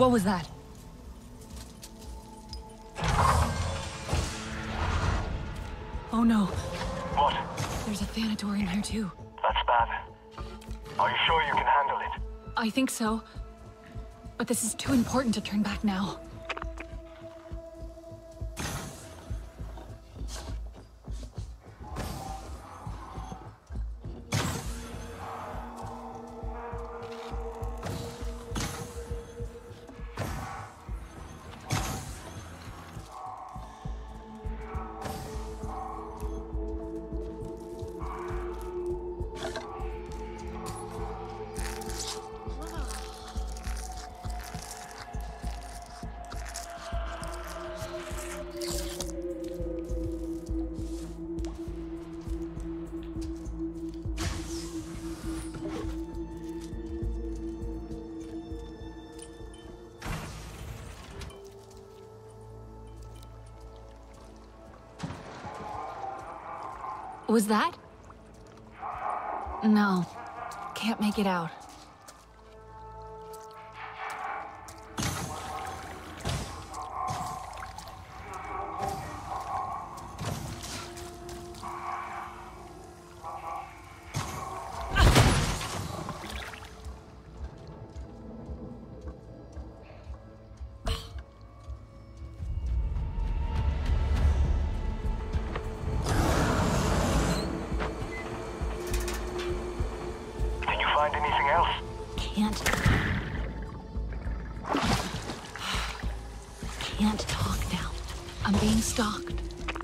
What was that? Oh no. What? There's a Thanatorium here too. That's bad. Are you sure you can handle it? I think so. But this is too important to turn back now. Was that? No. Can't make it out. Find anything else? Can't talk now. I'm being stalked.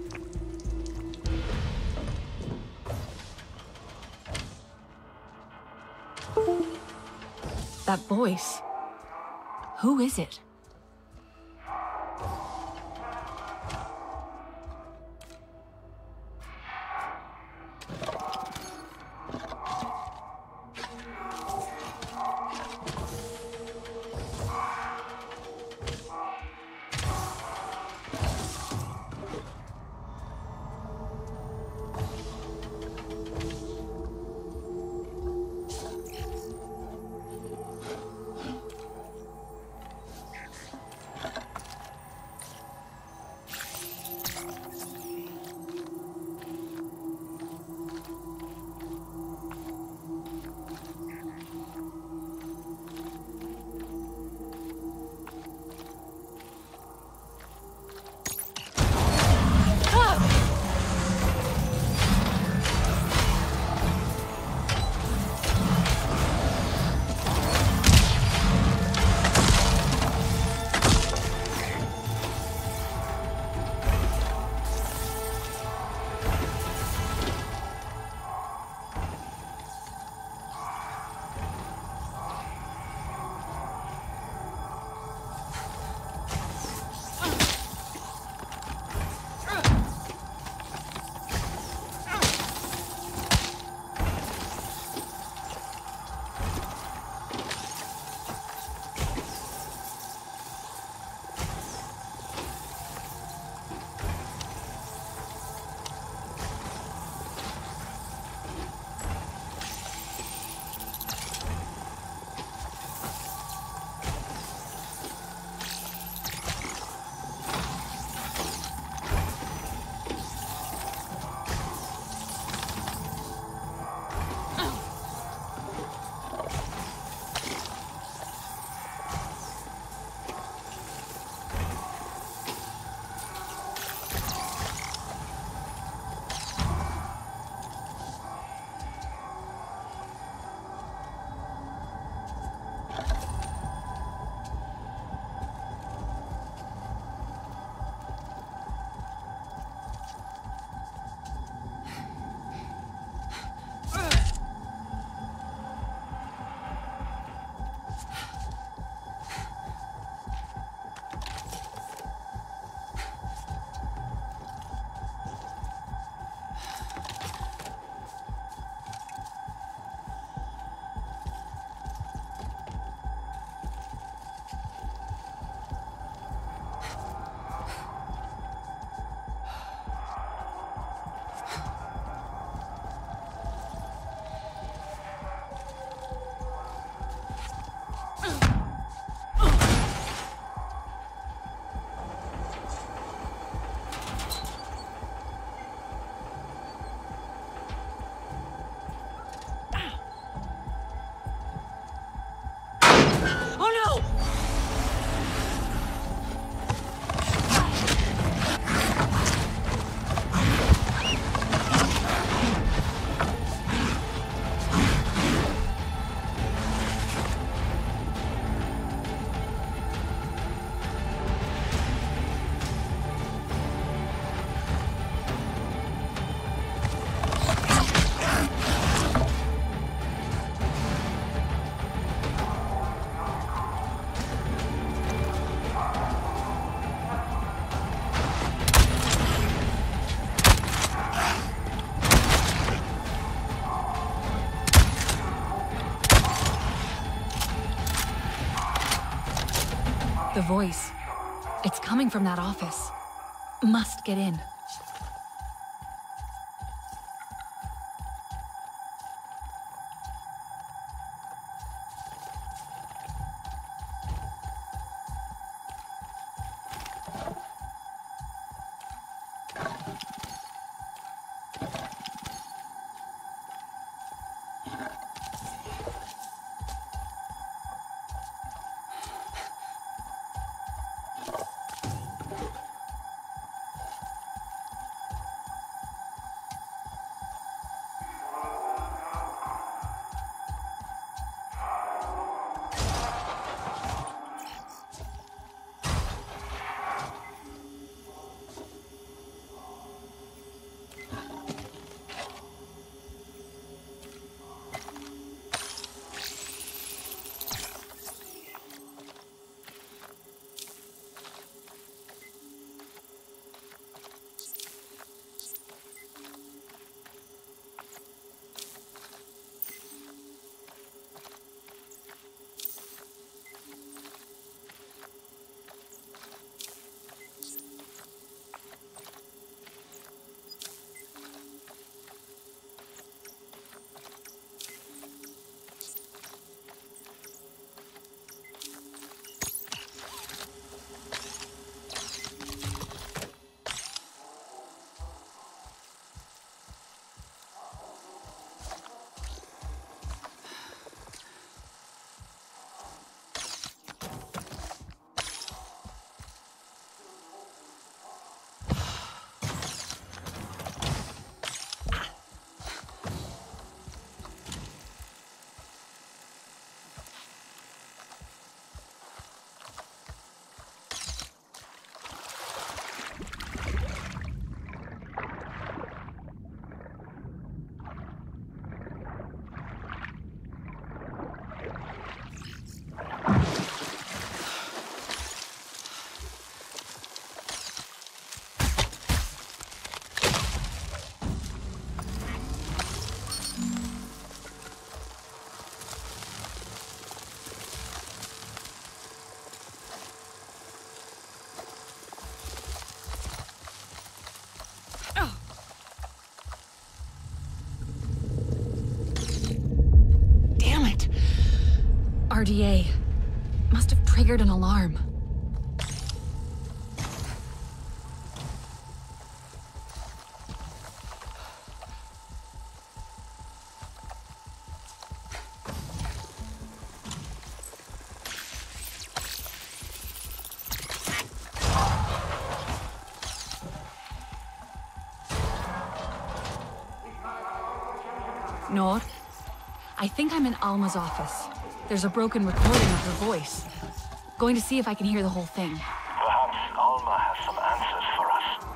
That voice. Who is it? voice. It's coming from that office. Must get in. RDA. Must have triggered an alarm. Noor? I think I'm in Alma's office. There's a broken recording of her voice. Going to see if I can hear the whole thing. Perhaps Alma has some answers for us.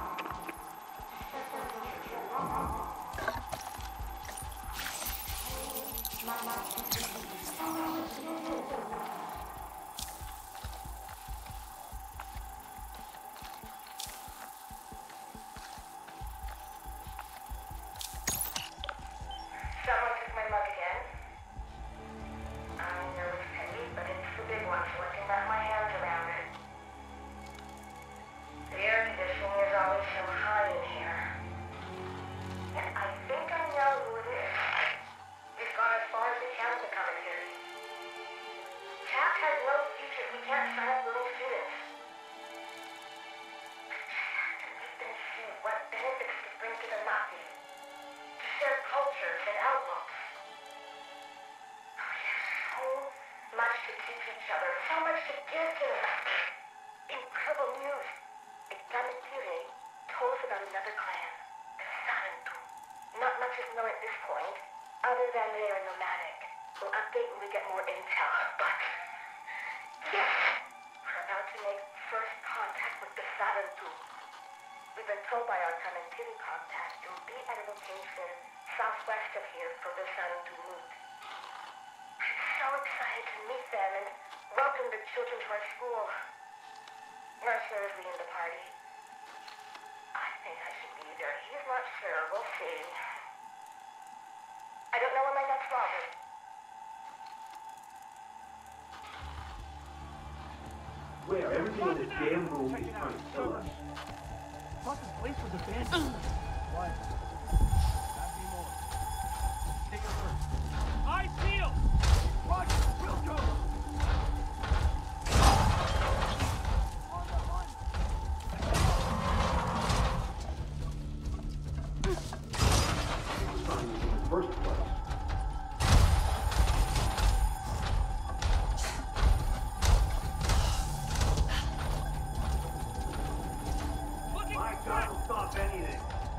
Someone took my mug again. I know it's petty, but it's the big one, so I can wrap my hands around it. The air conditioning is always so high in here. And I think I know who it is. We've gone as far as the council commentary. CHAP has no future. We can't sign up willing students. We've been see what benefits to bring to the Nazis. To share cultures and outlooks. Oh, we have so much to teach each other, so much to give to them. Incredible news. Iganatire told us about another clan, the Sarantu. Not much is known at this point, other than they are nomadic. We'll update when we get more intel, but... yes! We're about to make first contact with the Sarantu. We've been told by our connectivity contact you'll be at a location southwest of here for the sun to meet. I'm so excited to meet them and welcome the children to our school. Mercer is leading the party. I think I should be there. He's not sure. We'll see. I don't know when my next log is. Swear, everything in this damn room is trying to kill us. I thought this place was abandoned. What? Not anymore. Take it first. Eyes peeled! Roger, we'll go! On the hunt! It was fine in the first place. My God will stop anything.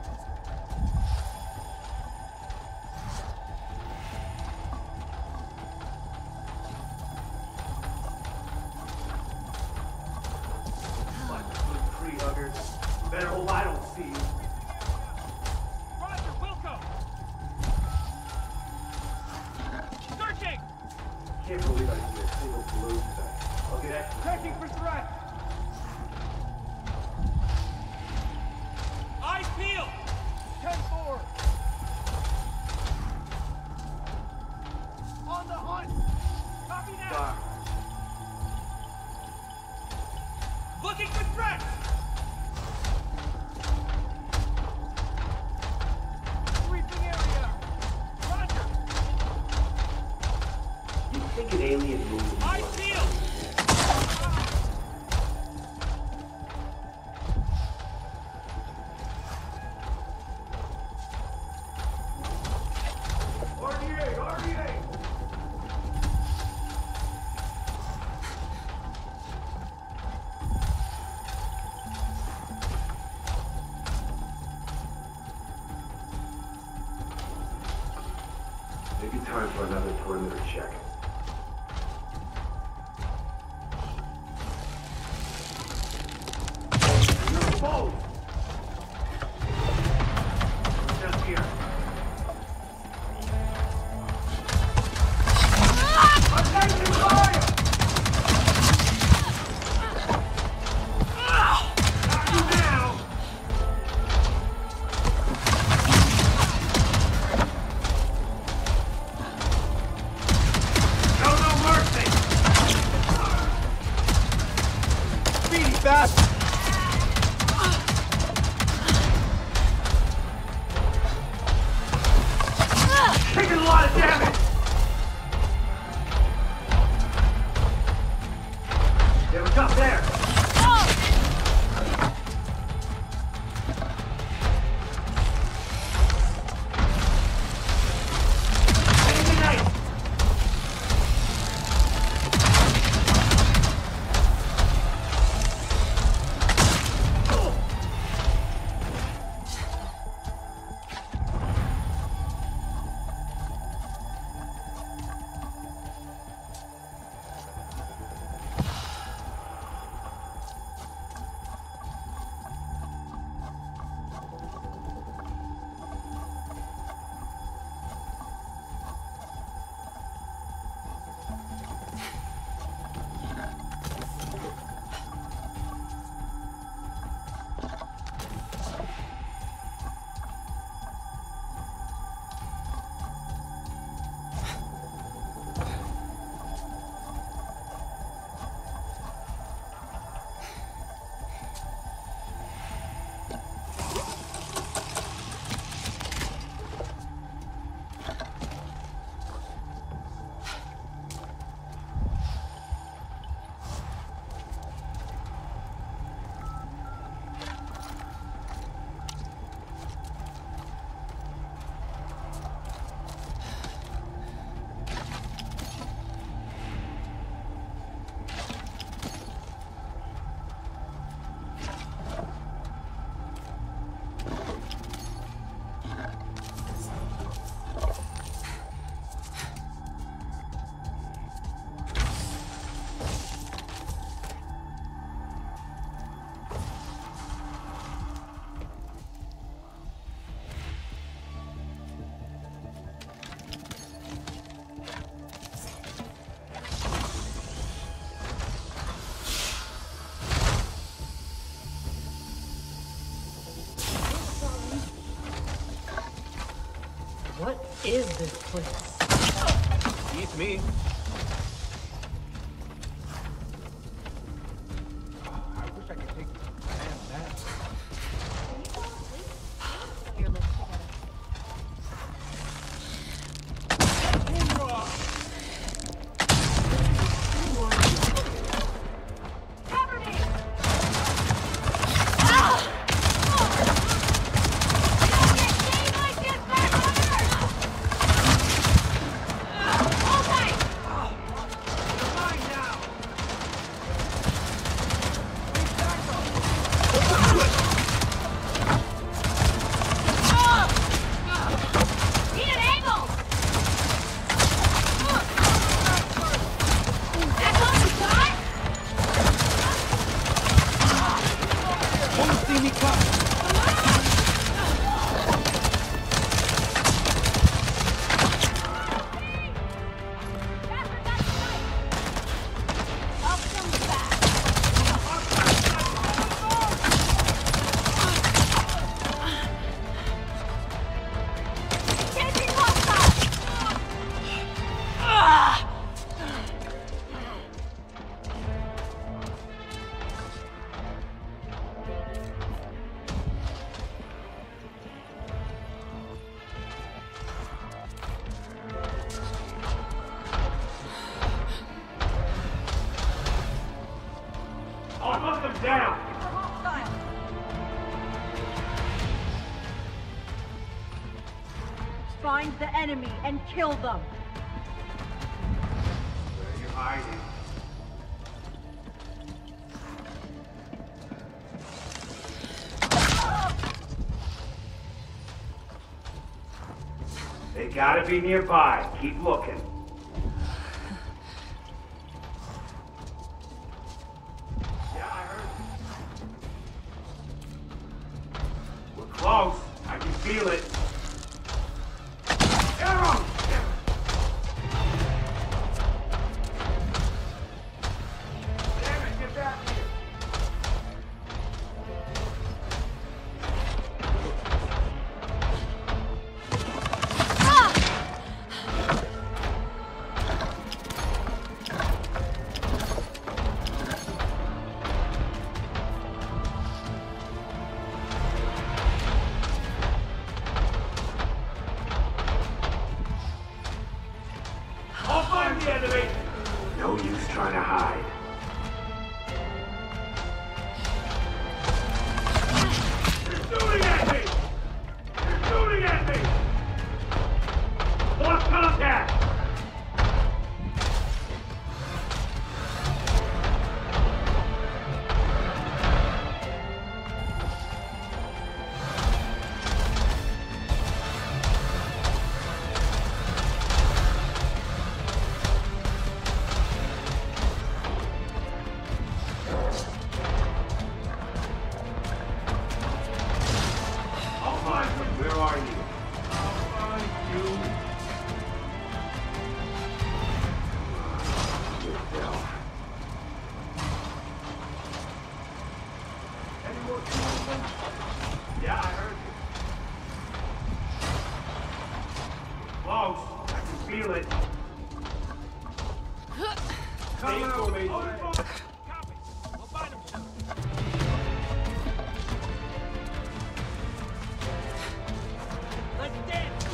Like good tree huggers. Better hope I don't see you. Roger, Wilco! Searching! Can't believe I didn't get a single blue today. I'll get extra. Checking for threat! Eyes peeled! 10-4! On the hunt! Copy that! Fire. Looking for threat! Sweeping area! Roger! You think an alien movie? Eyes peeled! RDA! RDA! Maybe time for another perimeter check. You're both! Just here. Attention fire! Got you now! Show no mercy! Speedy fast! Taking a lot of damage! There was up there! Enemy knife! What is this place? Beats me. Find the enemy and kill them. Where are you hiding? They gotta be nearby. Keep looking. Yeah, I heard you. We're close. I can feel it. Arrow! Damn it, get back here. I'll find the enemy! No use trying to hide. You're shooting at me! You're shooting at me! Lost contact! I'll find you. Where are you? I'll find you. Good hell. Any more people? Yeah, I heard you. Close. I can feel it. Come out, mate. Copy. We'll find him soon. Let's dance.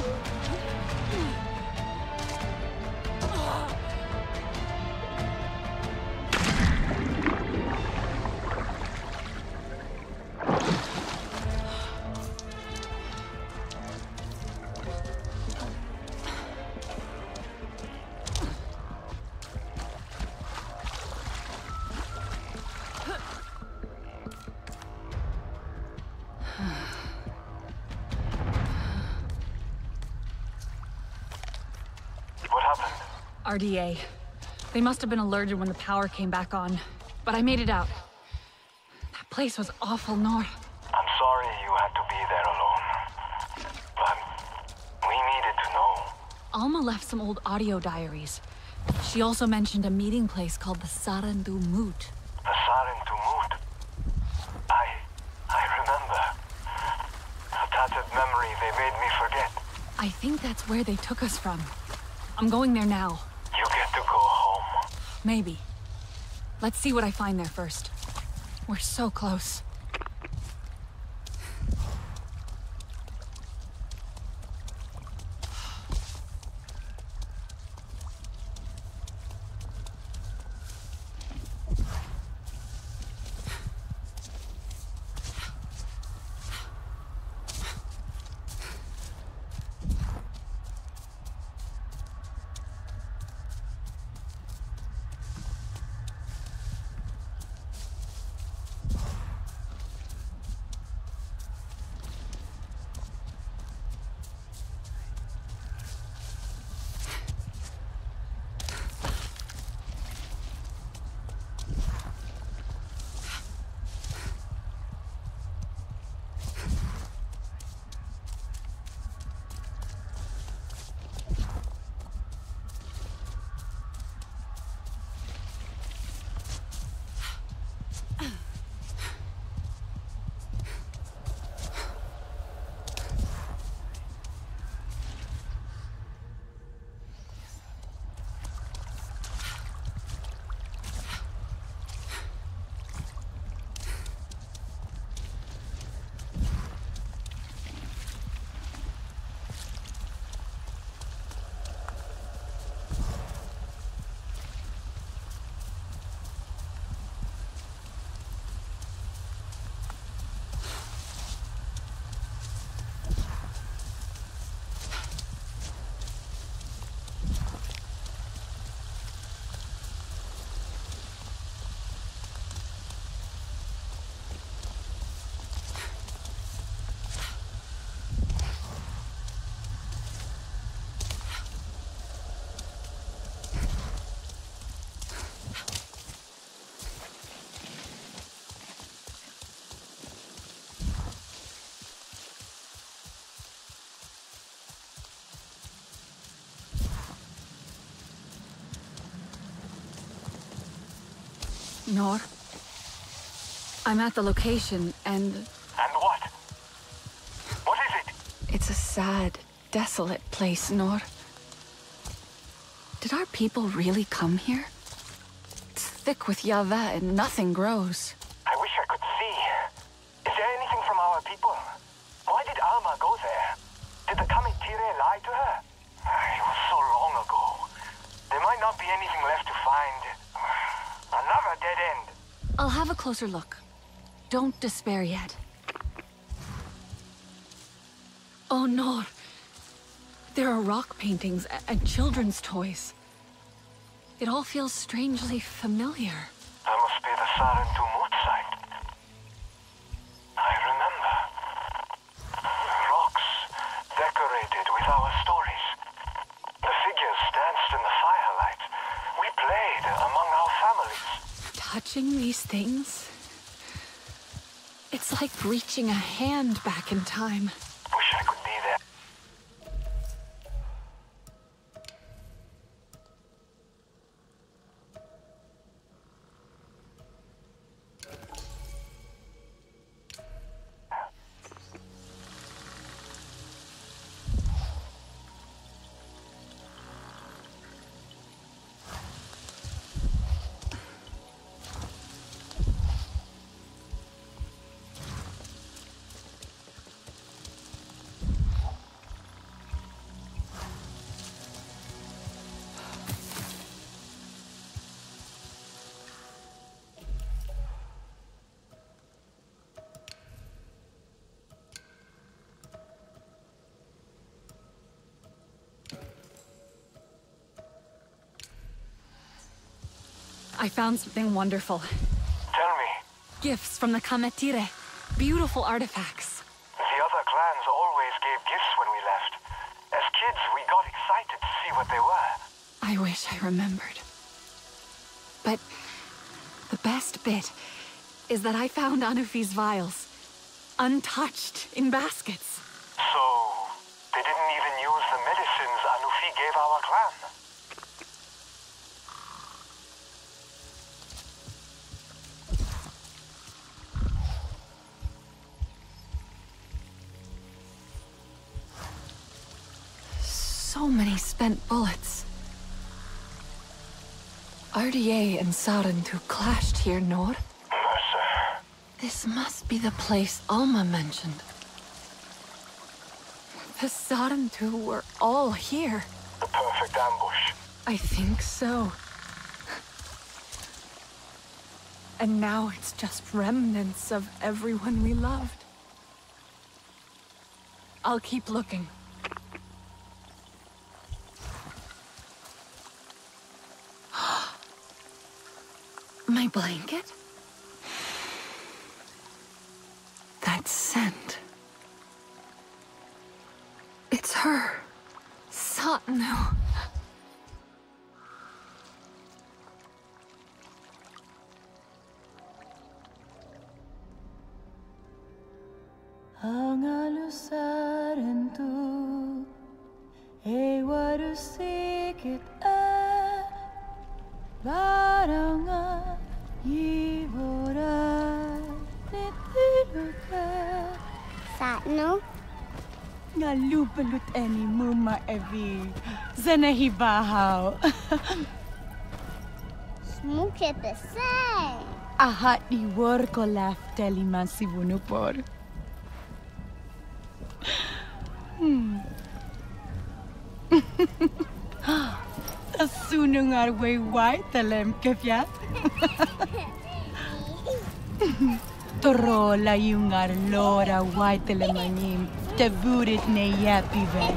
What happened? RDA. They must have been alerted when the power came back on. But I made it out. That place was awful, Nor. I'm sorry you had to be there alone. But we needed to know. Alma left some old audio diaries. She also mentioned a meeting place called the Sarandu Moot. The Sarin to Moot. I remember. A tattered memory they made me forget. I think that's where they took us from. I'm going there now. You get to go home. Maybe. Let's see what I find there first. We're so close. Nor, I'm at the location, and And what? What is it? it's a sad, desolate place, Nor. Did our people really come here? It's thick with Yava and nothing grows. I wish I could see. Is there anything from our people? Why did Alma go there? Did the Kametire lie to her? It was so long ago. There might not be anything left to find. Another dead end. I'll have a closer look. Don't despair yet. Oh, Nor. There are rock paintings and children's toys. It all feels strangely familiar. That must be the Sarentumut site. I remember. Rocks decorated with our stories. The figures danced in the firelight. We played among our families. Touching these things, it's like reaching a hand back in time. Wish I could be there. I found something wonderful. Tell me, Gifts from the Kametire. Beautiful artifacts. the other clans always gave gifts when we left. As kids, we got excited to see what they were. I wish I remembered. But the best bit is that I found Anufi's vials, untouched in baskets. So, they didn't even use the medicines Anufi gave our clan. So many spent bullets. RDA and Sarentu clashed here, Nor. Mercer. This must be the place Alma mentioned. The Sarentu were all here. The perfect ambush. I think so. And now it's just remnants of everyone we loved. I'll keep looking. My blanket? That scent. It's her. Satnu. Ang alusaran tu e warusikit a baranga yivora nitiluka Satnu? nga lupalut eni muma evi zanahibahaw Smuke the same. ahat di worko lafteli masivunupor. Asunung arway white talem kefya. Torola yung arlora white talemanim taburit ne yapi ven.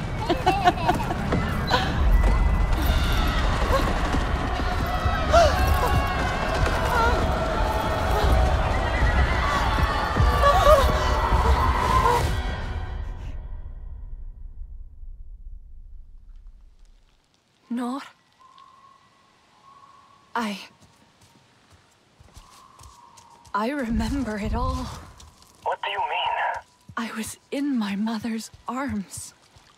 Nor? I remember it all. What do you mean? I was in my mother's arms.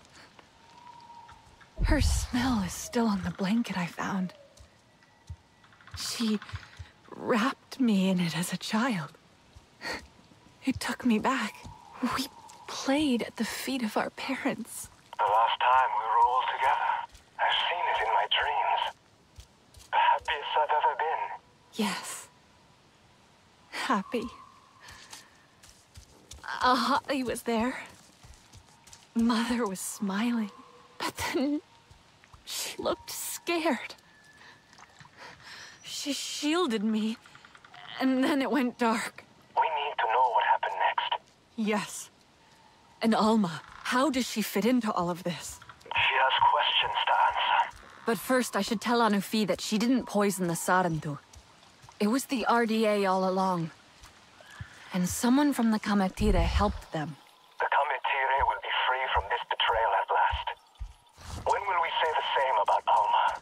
Her smell is still on the blanket I found. She wrapped me in it as a child. It took me back. We played at the feet of our parents. The last time we were all together. I've seen it in my dreams. The happiest I've ever been. Yes. Happy. Holly was there. Mother was smiling. But then she looked scared. She shielded me, and then it went dark. We need to know what happened next. Yes. And Alma, how does she fit into all of this? She has questions to answer. But first, I should tell Anufi that she didn't poison the Sarentu. It was the RDA all along. And someone from the Kametire helped them. The Kametire will be free from this betrayal at last. When will we say the same about Alma?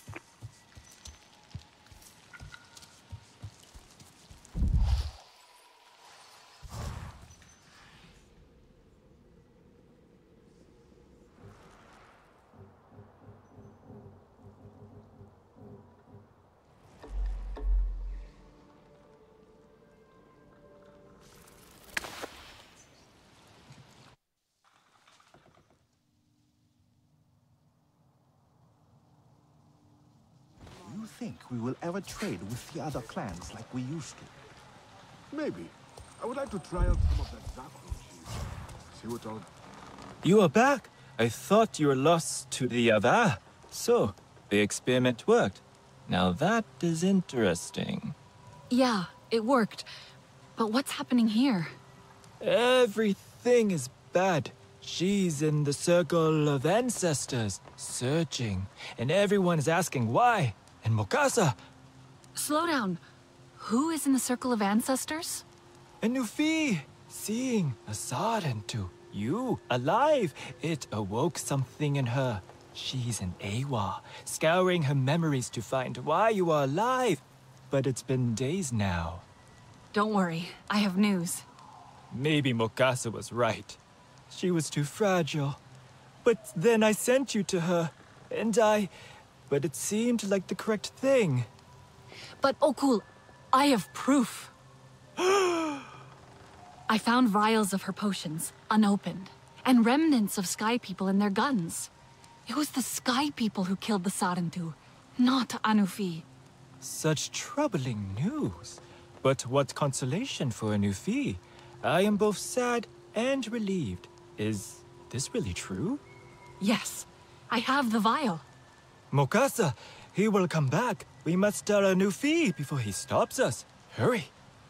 You think we will ever trade with the other clans like we used to? Maybe. I would like to try out some of that Zakro cheese. See what all... You are back. I thought you were lost to the Ava. So, the experiment worked. Now that is interesting. Yeah, it worked. But what's happening here? Everything is bad. She's in the circle of ancestors, searching. And everyone is asking why. And Mokasa! Slow down. Who is in the circle of ancestors? Anufi! Seeing a Sarentu. You, alive. It awoke something in her. She's an Awa, scouring her memories to find why you are alive. But it's been days now. Don't worry, I have news. Maybe Mokasa was right. She was too fragile. But then I sent you to her, and But it seemed like the correct thing. But Okul, I have proof. I found vials of her potions, unopened, and remnants of Sky People and their guns. It was the Sky People who killed the Sarentu, not Anufi. Such troubling news. But what consolation for Anufi. I am both sad and relieved. Is this really true? Yes, I have the vial. Mokasa, he will come back. We must tell Anufi before he stops us. Hurry.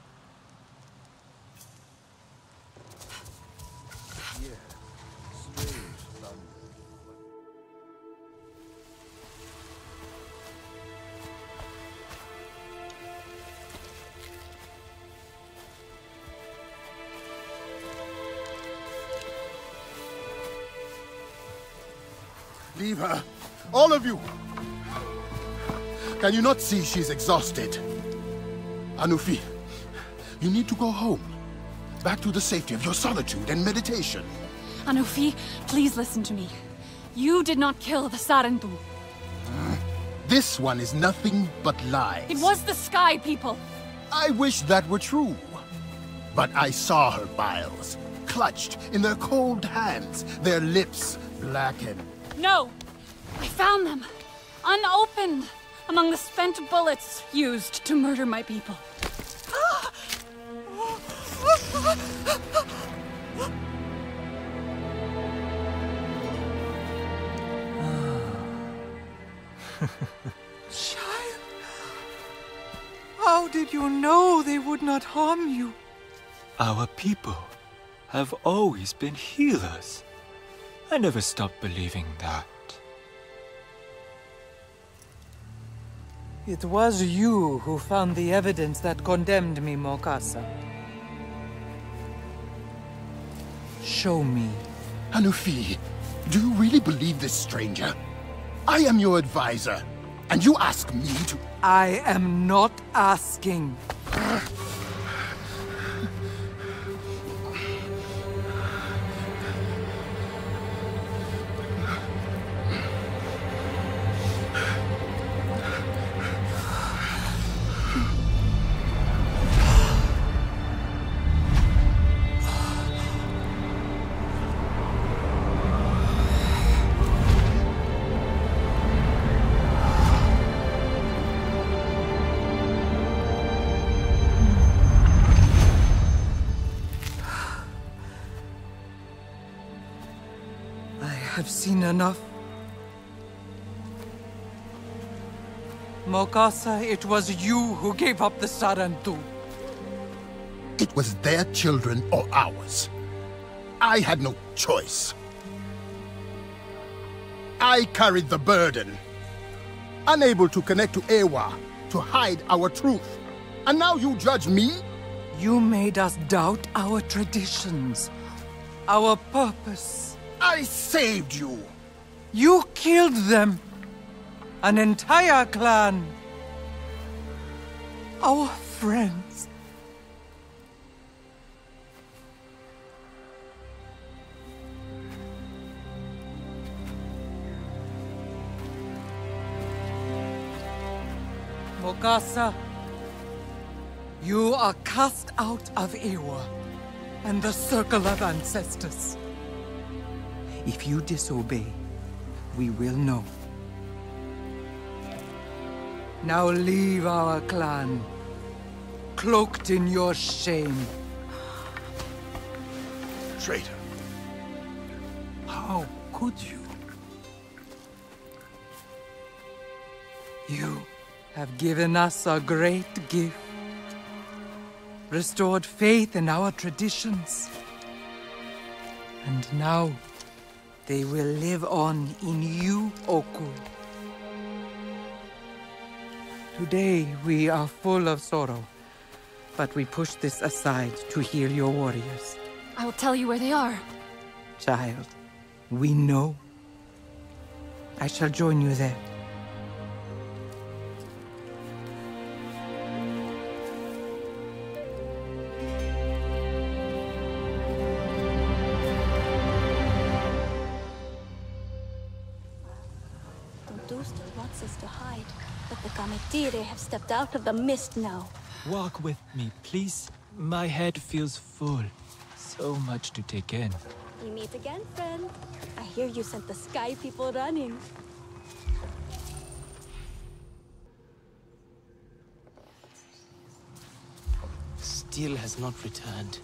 Leave her. All of you! Can you not see she's exhausted? Anufi, you need to go home. Back to the safety of your solitude and meditation. Anufi, please listen to me. You did not kill the Sarentu. This one is nothing but lies. It was the Sky People. I wish that were true. But I saw her vials, clutched in their cold hands, their lips blackened. No! I found them, unopened, among the spent bullets used to murder my people. Child, how did you know they would not harm you? Our people have always been healers. I never stopped believing that. It was you who found the evidence that condemned me, Mokasa. Show me. Anufi, do you really believe this stranger? I am your advisor, and you ask me to... I am not asking. I have seen enough. Mokasa, it was you who gave up the Sarentu. It was their children or ours. I had no choice. I carried the burden. Unable to connect to Eywa, to hide our truth. And now you judge me? You made us doubt our traditions, our purpose. I saved you. You killed them. An entire clan. Our friends. Mokasa, you are cast out of Eywa and the circle of ancestors. If you disobey, we will know. Now leave our clan, cloaked in your shame. Traitor. How could you? You have given us a great gift. Restored faith in our traditions. And now, they will live on in you, Oku. Today, we are full of sorrow, but we push this aside to heal your warriors. I will tell you where they are. Child, we know. I shall join you there. Wants us to hide, but the Kametire have stepped out of the mist now. Walk with me, please. My head feels full. So much to take in. We meet again, friend. I hear you sent the sky people running. Still has not returned.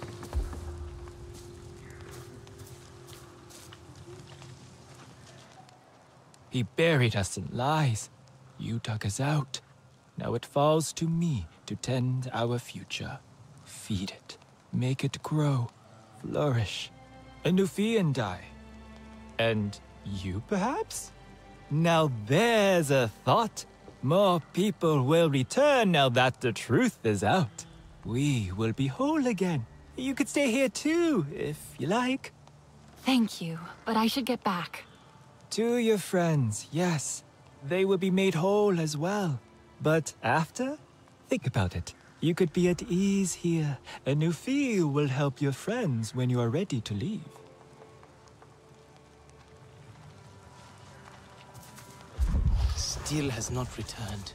He buried us in lies. You dug us out. Now it falls to me to tend our future. Feed it. Make it grow. Flourish. A Nufian die. And you, perhaps? Now there's a thought. More people will return now that the truth is out. We will be whole again. You could stay here too, if you like. Thank you, but I should get back. To your friends, yes. They will be made whole as well. But after? Think about it. You could be at ease here. A Nufi will help your friends when you are ready to leave. Still has not returned.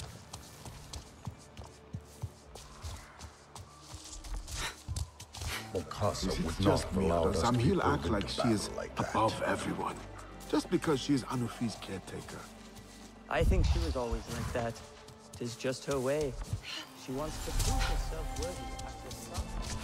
Mokasa would Just not me, allow us to Azam. be He'll pulled act like into she is battle like that. above everyone. Just because she is Anufi's caretaker. I think she was always like that. Tis just her way. She wants to prove herself worthy after some.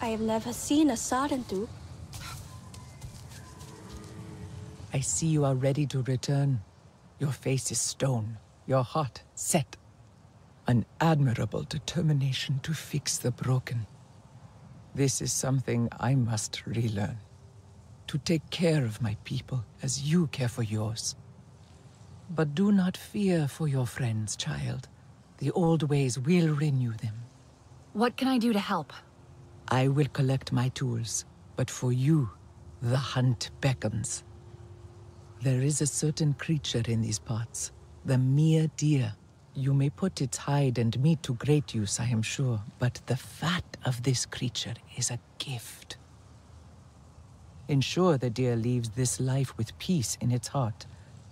I have never seen a Sarentu. I see you are ready to return. Your face is stone, your heart set. An admirable determination to fix the broken. This is something I must relearn. To take care of my people as you care for yours. But do not fear for your friends, child. The old ways will renew them. What can I do to help? I will collect my tools, but for you, the hunt beckons. There is a certain creature in these parts, the mere deer. You may put its hide and meat to great use, I am sure, but the fat of this creature is a gift. Ensure the deer leaves this life with peace in its heart.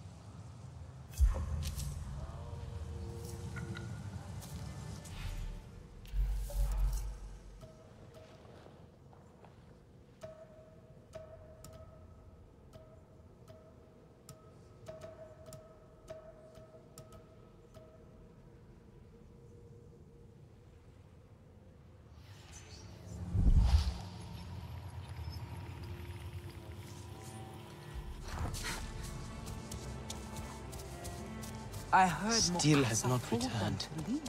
I heard Steel has not returned.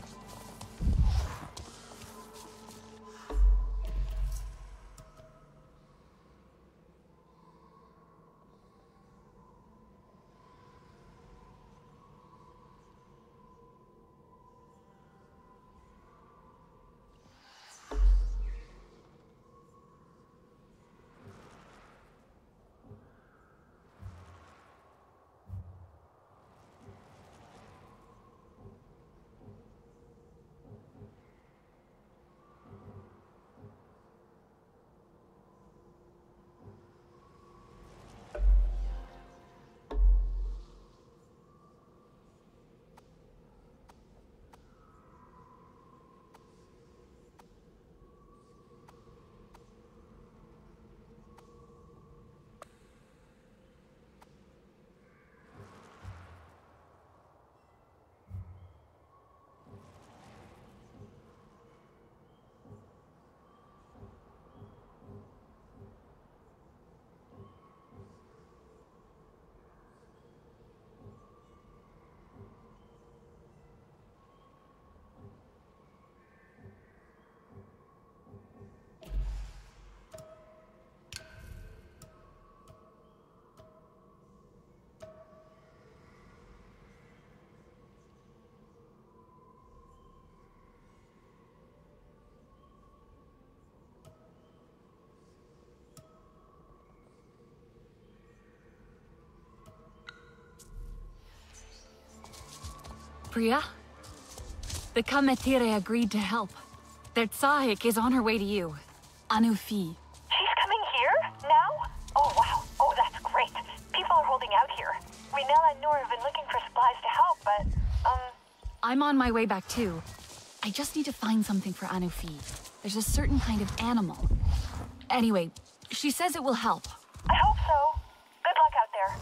Priya? The Kametire agreed to help. Their Tsahik is on her way to you. Anufi. She's coming here? Now? Oh, wow. Oh, that's great. People are holding out here. Rinella and Noor have been looking for supplies to help, but, I'm on my way back too. I just need to find something for Anufi. There's a certain kind of animal. Anyway, she says it will help. I hope so. Good luck out there.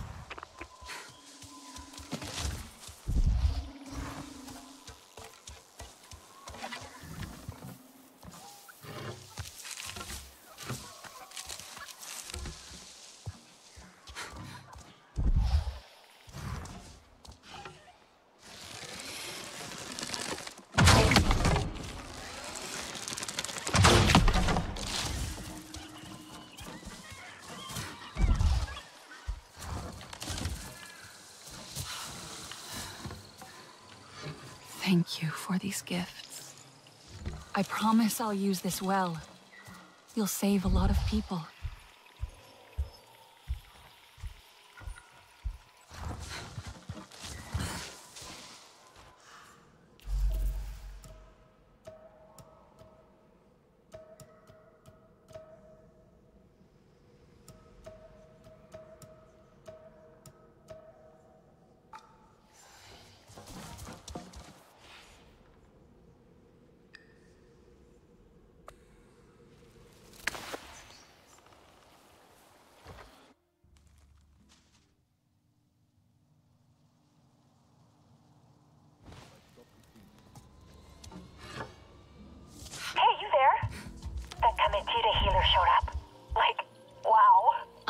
Thank you for these gifts. I promise I'll use this well. You'll save a lot of people.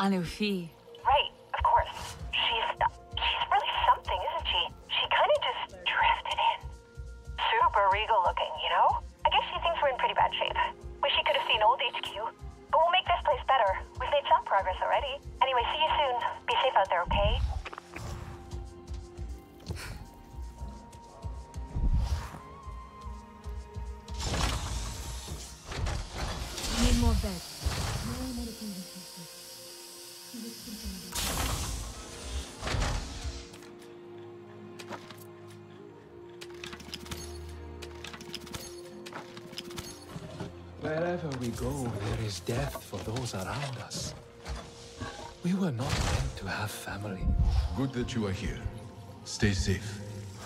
Anufi. Right, of course. She's really something, isn't she? She kind of just drifted in. Super regal looking, you know? I guess she thinks we're in pretty bad shape. Wish she could have seen old HQ. But we'll make this place better. We've made some progress already. Anyway, see you soon. Be safe out there, okay? Need more beds. Wherever we go, there is death for those around us. We were not meant to have family. Good that you are here. Stay safe.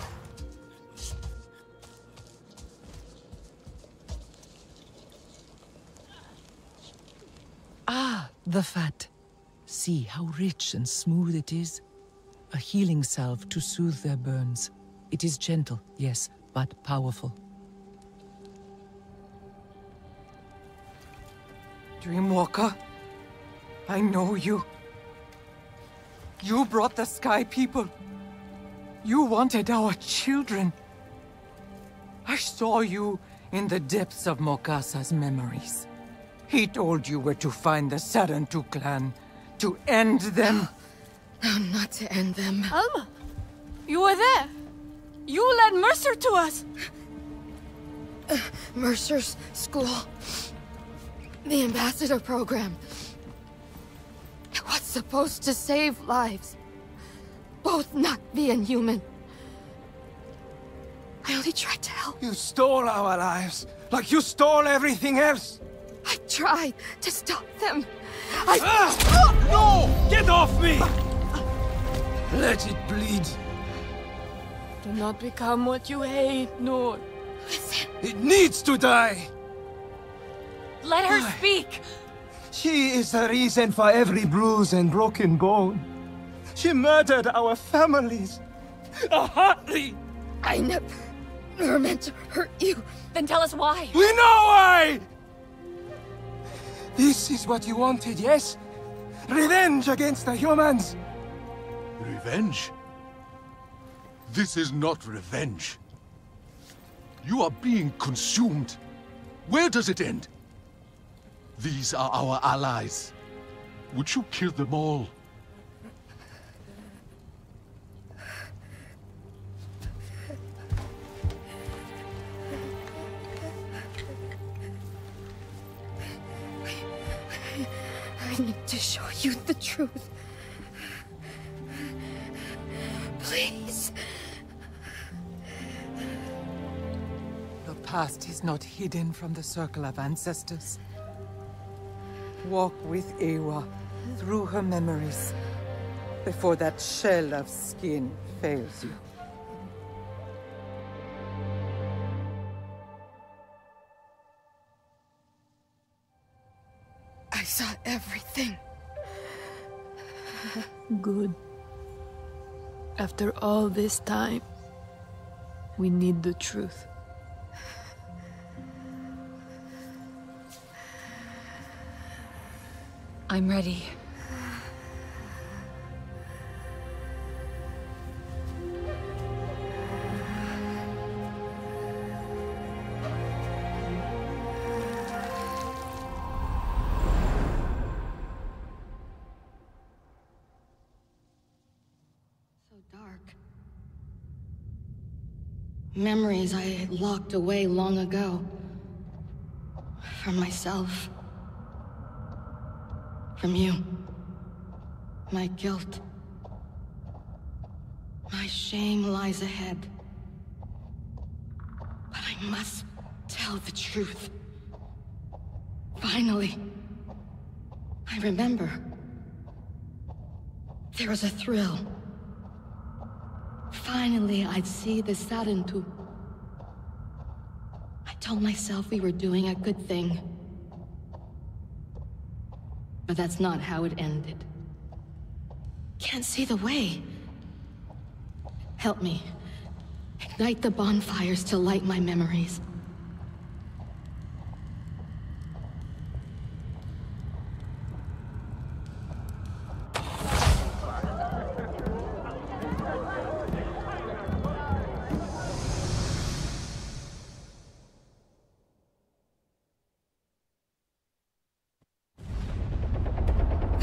Ah, the fat. See how rich and smooth it is. A healing salve to soothe their burns. It is gentle, yes, but powerful. Dreamwalker, I know you. You brought the Sky People. You wanted our children. I saw you in the depths of Mokasa's memories. He told you where to find the Sarentu clan, to end them. No, not to end them. Alma, you were there. You led Mercer to us. Mercer's school. The ambassador program. It was supposed to save lives. Both Na'vi and human. I only tried to help. You stole our lives, like you stole everything else. I tried to stop them. No! Get off me! Let it bleed. Do not become what you hate, Nord. Listen. It needs to die. Let her speak! She is the reason for every bruise and broken bone. She murdered our families. Hartley! I never meant to hurt you. Then tell us why. We know why! This is what you wanted, yes? Revenge against the humans! Revenge? This is not revenge. You are being consumed. Where does it end? These are our allies. Would you kill them all? I need to show you the truth. Please. The past is not hidden from the Circle of Ancestors. Walk with Eywa through her memories before that shell of skin fails you. I saw everything. Good. After all this time, we need the truth. I'm ready. Dark. Memories I had locked away long ago. From myself. From you. My guilt. My shame lies ahead. But I must tell the truth. Finally. I remember. There was a thrill. Finally, I'd see the Sarentu. I told myself we were doing a good thing. But that's not how it ended. Can't see the way. Help me. Ignite the bonfires to light my memories.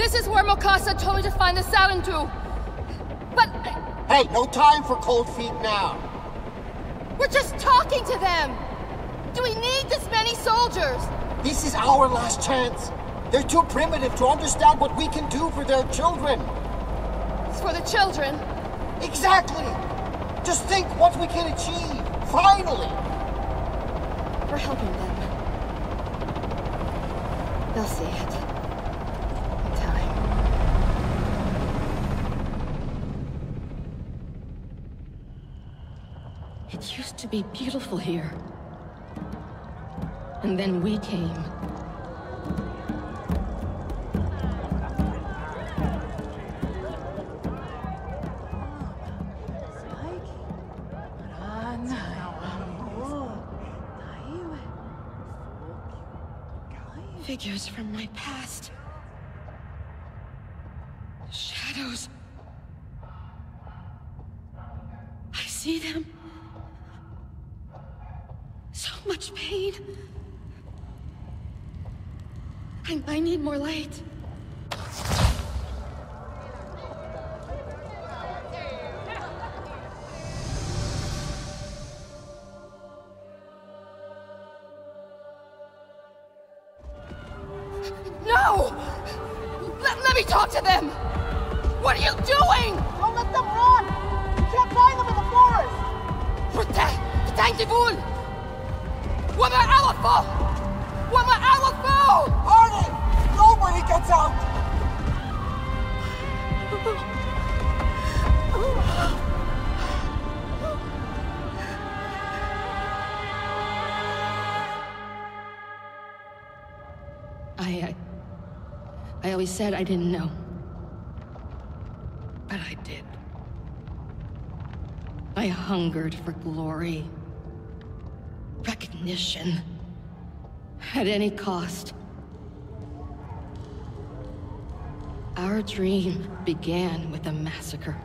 This is where Mokasa told me to find the Sarentu. But... Hey, no time for cold feet now. We're just talking to them! Do we need this many soldiers? This is our last chance. They're too primitive to understand what we can do for their children. It's for the children? Exactly! Just think what we can achieve, finally! We're helping them. They'll see it. In time. It used to be beautiful here. And then we came. Figures from my past. Shadows. I see them. So much pain. I need more light. No! Let me talk to them! What are you doing? Don't let them run! You can't find them in the forest! Protect the wool! Wama Alafo! Wama Alafo! Arden! Nobody gets out! I always said I didn't know. But I did. I hungered for glory. Recognition. At any cost. Our dream began with a massacre.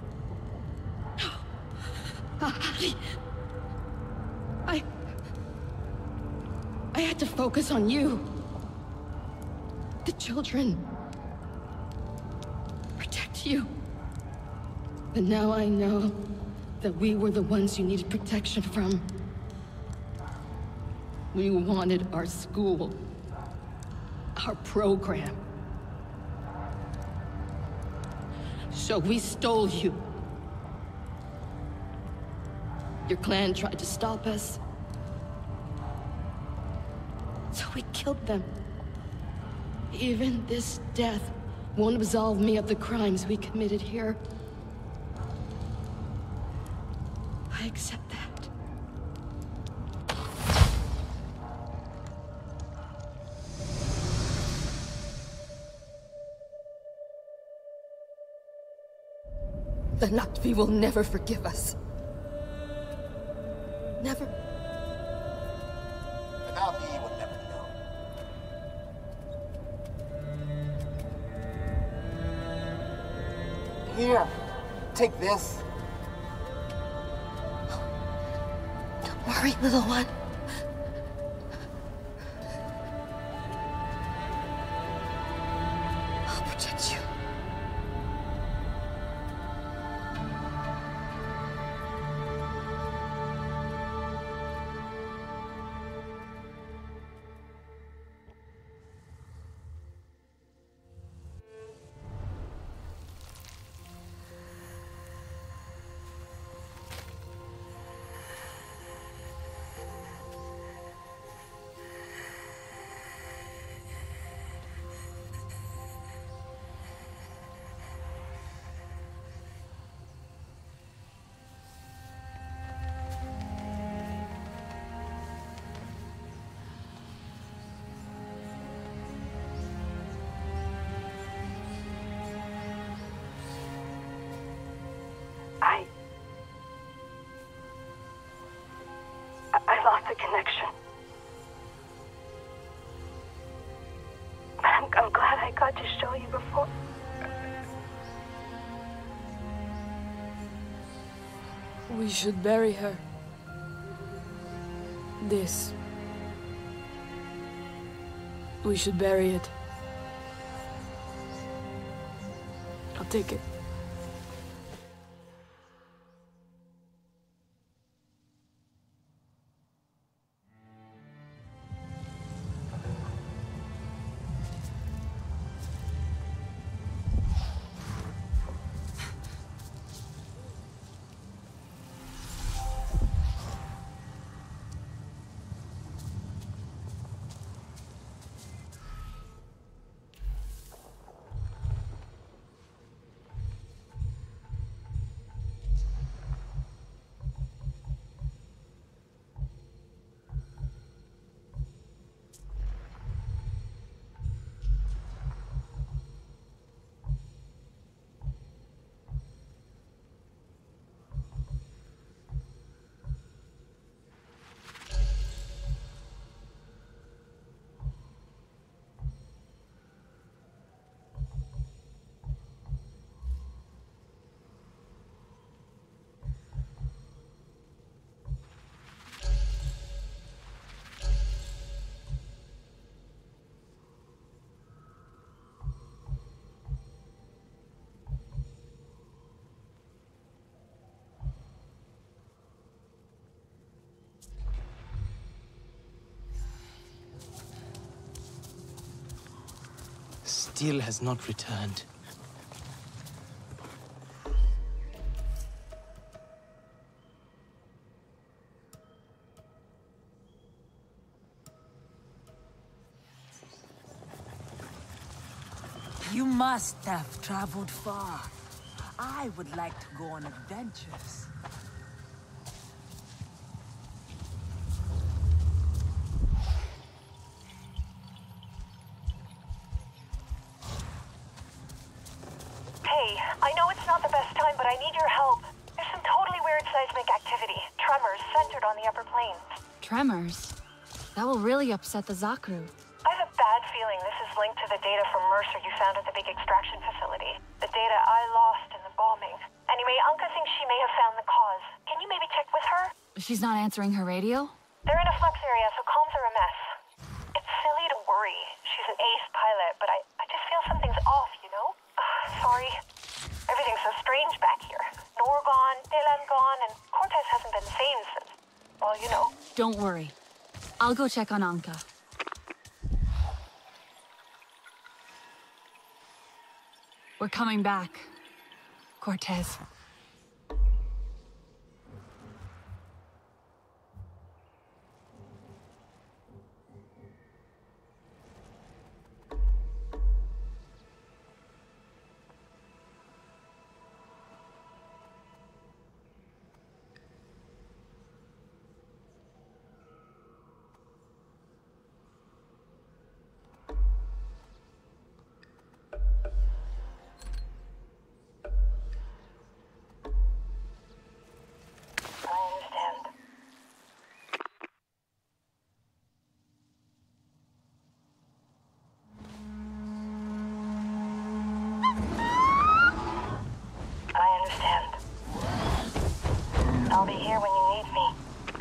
I had to focus on you. The children. Protect you. But now I know that we were the ones you needed protection from. We wanted our school. Our program. So we stole you. Your clan tried to stop us. So we killed them. Even this death won't absolve me of the crimes we committed here. I accept that. The Na'vi will never forgive us. Never. The Na'vi will never know. Here, take this. Don't worry, little one. I'll protect you. I lost the connection. But I'm glad I got to show you before. We should bury her. This. We should bury it. take it. Still has not returned. You must have traveled far. I would like to go on adventures. Hey, I know it's not the best time, but I need your help. There's some totally weird seismic activity. Tremors centered on the upper plains. Tremors? That will really upset the Zakru. I have a bad feeling this is linked to the data from Mercer you found at the big extraction facility. The data I lost in the bombing. Anyway, Anka thinks she may have found the cause. Can you maybe check with her? She's not answering her radio? They're in a flux area, so comms are a mess. It's silly to worry. She's an ace pilot, but I just feel something's off, you know? Sorry. Everything's so strange back here. Nor gone, Dylan gone, and Cortez hasn't been sane since, well, you know. Don't worry. I'll go check on Anka. We're coming back, Cortez. I'll be here when you need me.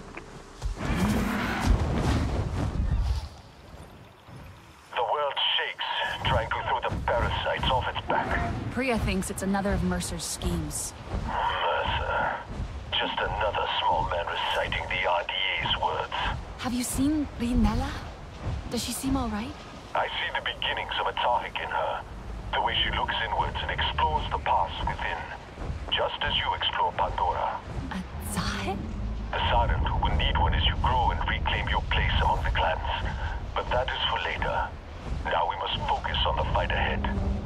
The world shakes, trying to throw the parasites off its back. Priya thinks it's another of Mercer's schemes. Mercer. Just another small man reciting the RDA's words. Have you seen Rinella? Does she seem all right? I see the beginnings of a Tahik in her. The way she looks inwards and explores the past within. Just as you explore Pandora. A Tahik? The Sarent will need one as you grow and reclaim your place among the clans. But that is for later. Now we must focus on the fight ahead.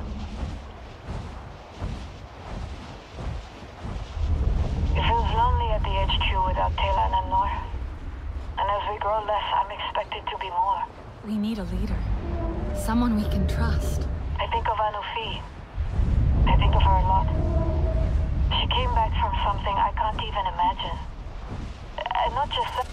It feels lonely at the HQ without Taylor and Nor. And as we grow less, I'm expected to be more. We need a leader. Someone we can trust. I think of Anufi. I think of her a lot. She came back from something I can't even imagine. And not just that.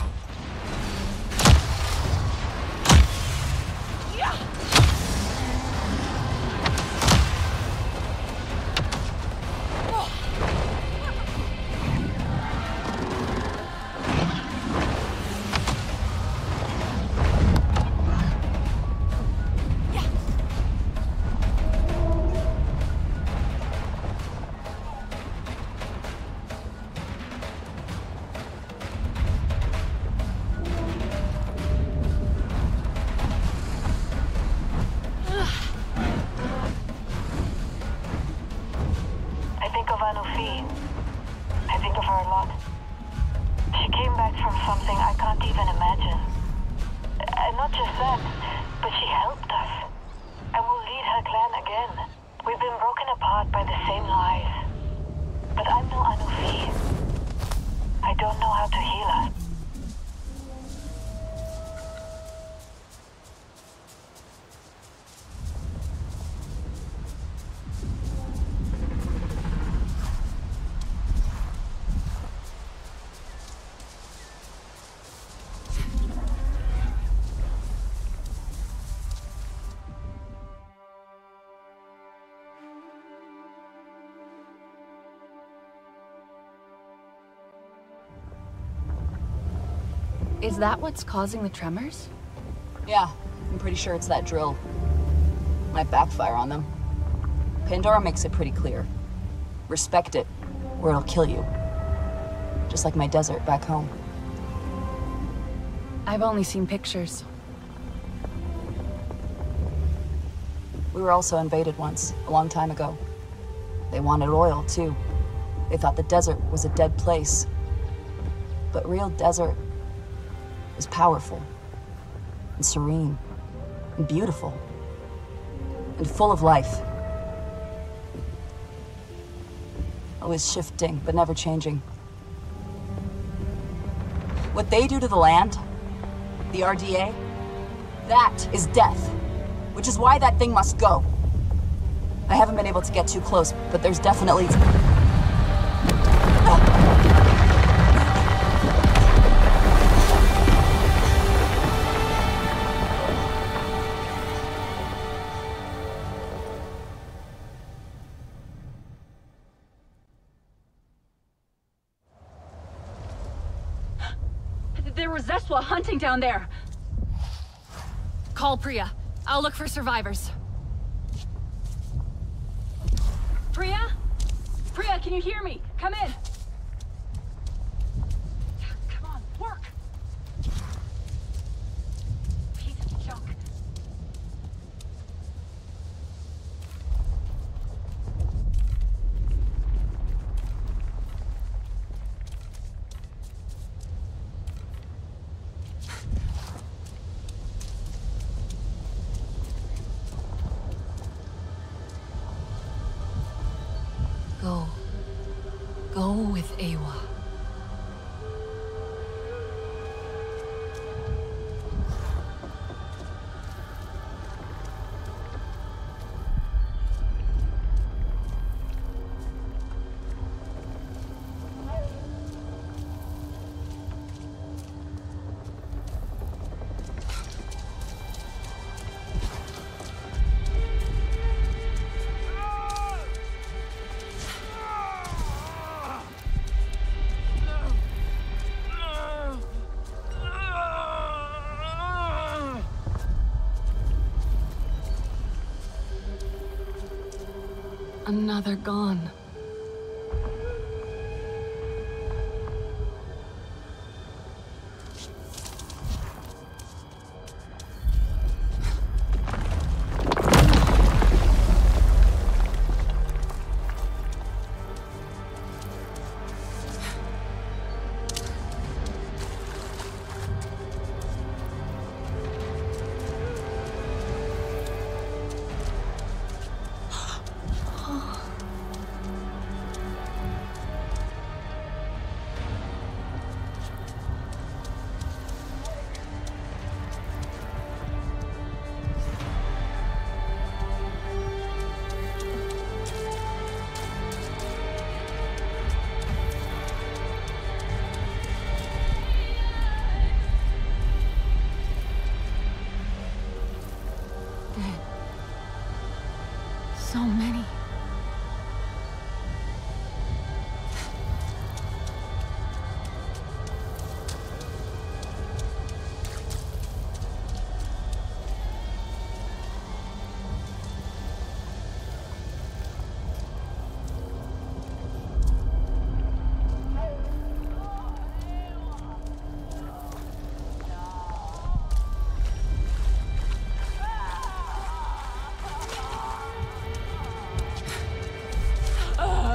just that, but she helped us. And will lead her clan again. We've been broken apart by the same lies. But I'm no Anufi. I don't know how to heal us. Is that what's causing the tremors? Yeah, I'm pretty sure it's that drill. Might backfire on them. Pandora makes it pretty clear. Respect it, or it'll kill you. Just like my desert back home. I've only seen pictures. We were also invaded once, a long time ago. They wanted oil, too. They thought the desert was a dead place. But real desert is powerful, and serene, and beautiful, and full of life. Always shifting, but never changing. What they do to the land, the RDA, that is death, which is why that thing must go. I haven't been able to get too close, but there's definitely... There was Zeswa hunting down there. Call Priya. I'll look for survivors. Priya? Priya, can you hear me? Come in. Come on, work. Piece of junk. Go with Eywa. Another gone. So many.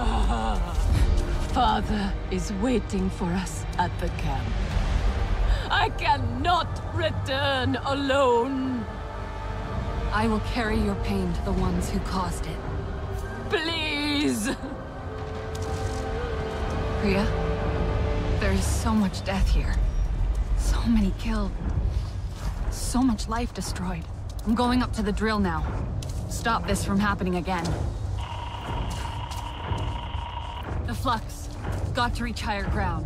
Father is waiting for us at the camp. I cannot return alone. I will carry your pain to the ones who caused it. Please! Priya, there is so much death here. So many killed. So much life destroyed. I'm going up to the drill now. Stop this from happening again. The flux. Got to reach higher ground.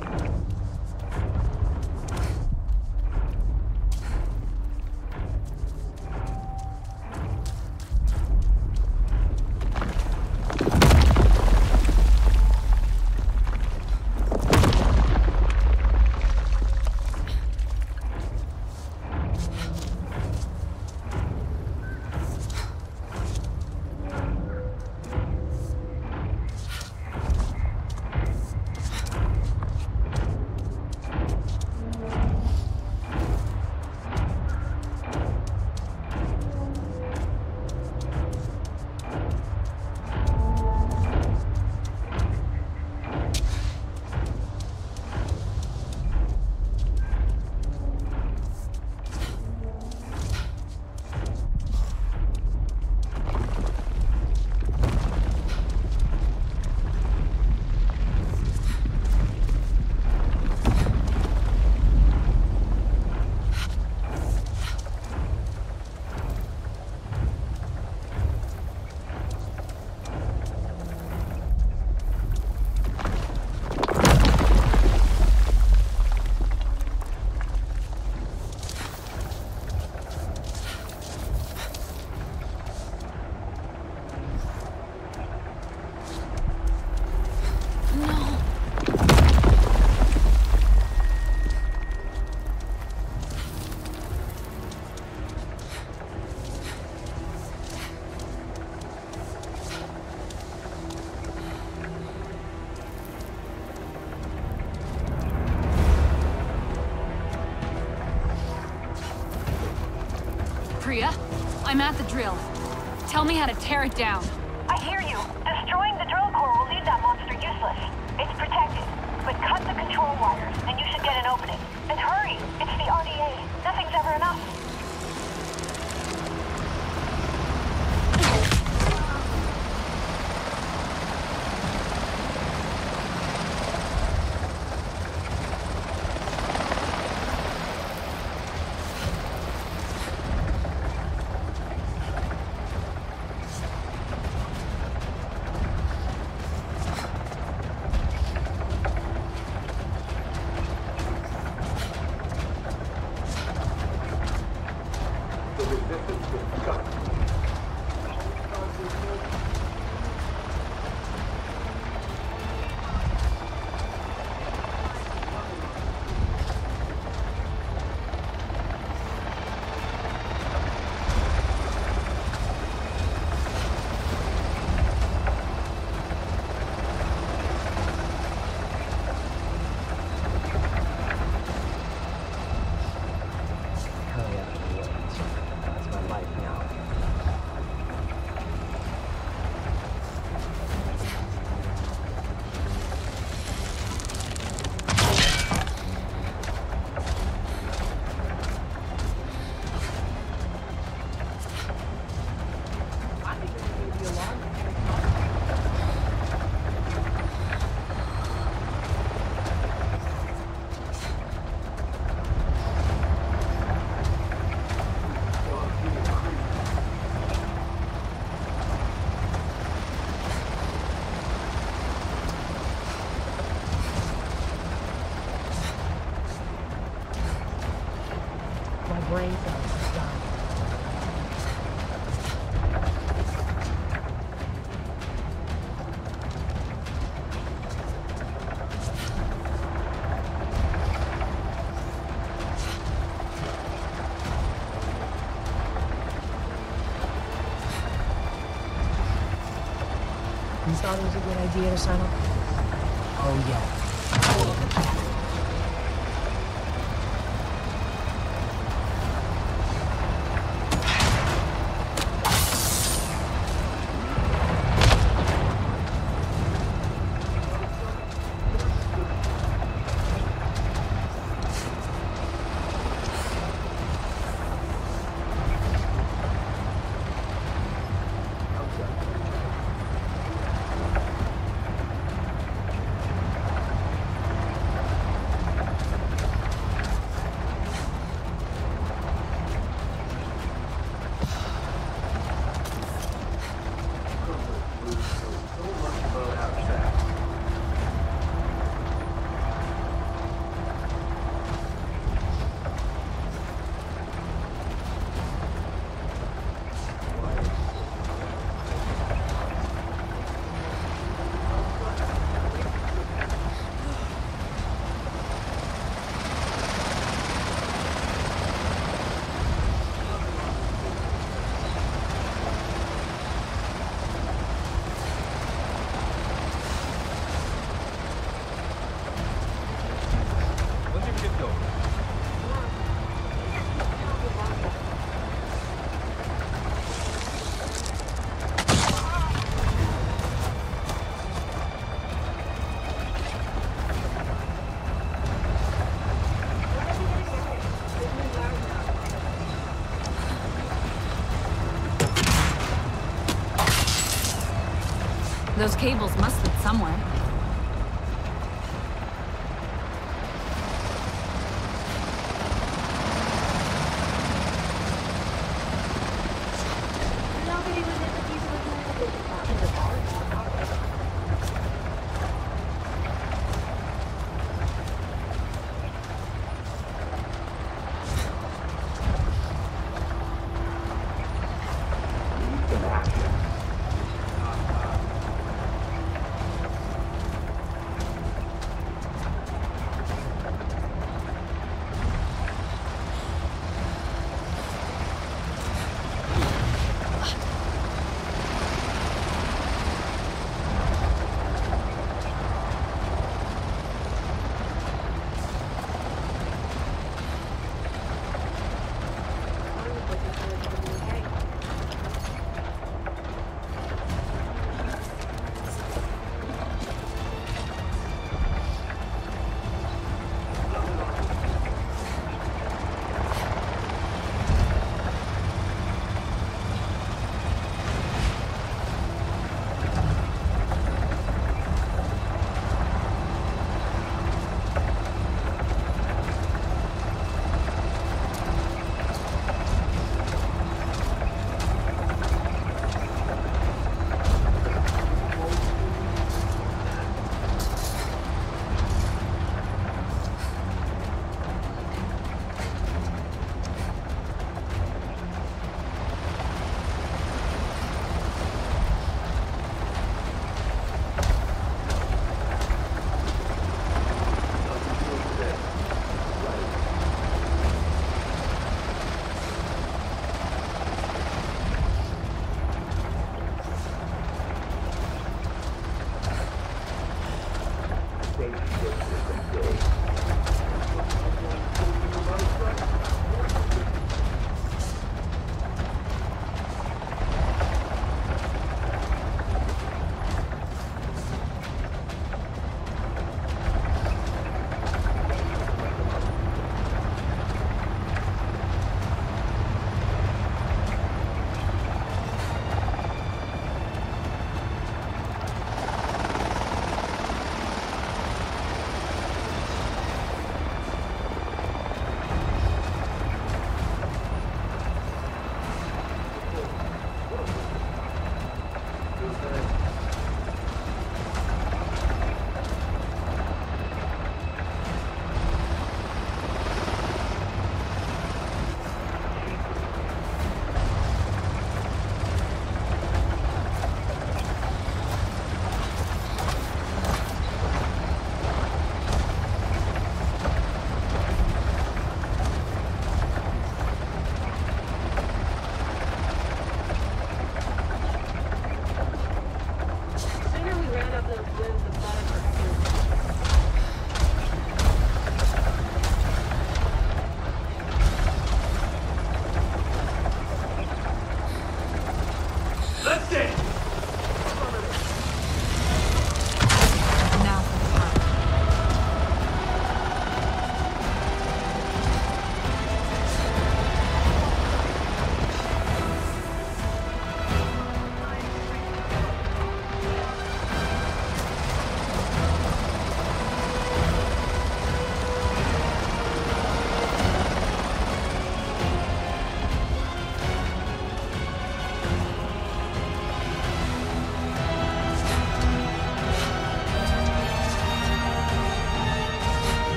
Priya, I'm at the drill. Tell me how to tear it down. I hear you. Destroying the drill core will leave that monster useless. It's protected, but cut the control wires, and you should get an opening. And hurry! It's the RDA. Nothing's ever enough. brain cells is gone. You thought it was a good idea to sign up? Oh, yeah. Those cables must lead somewhere.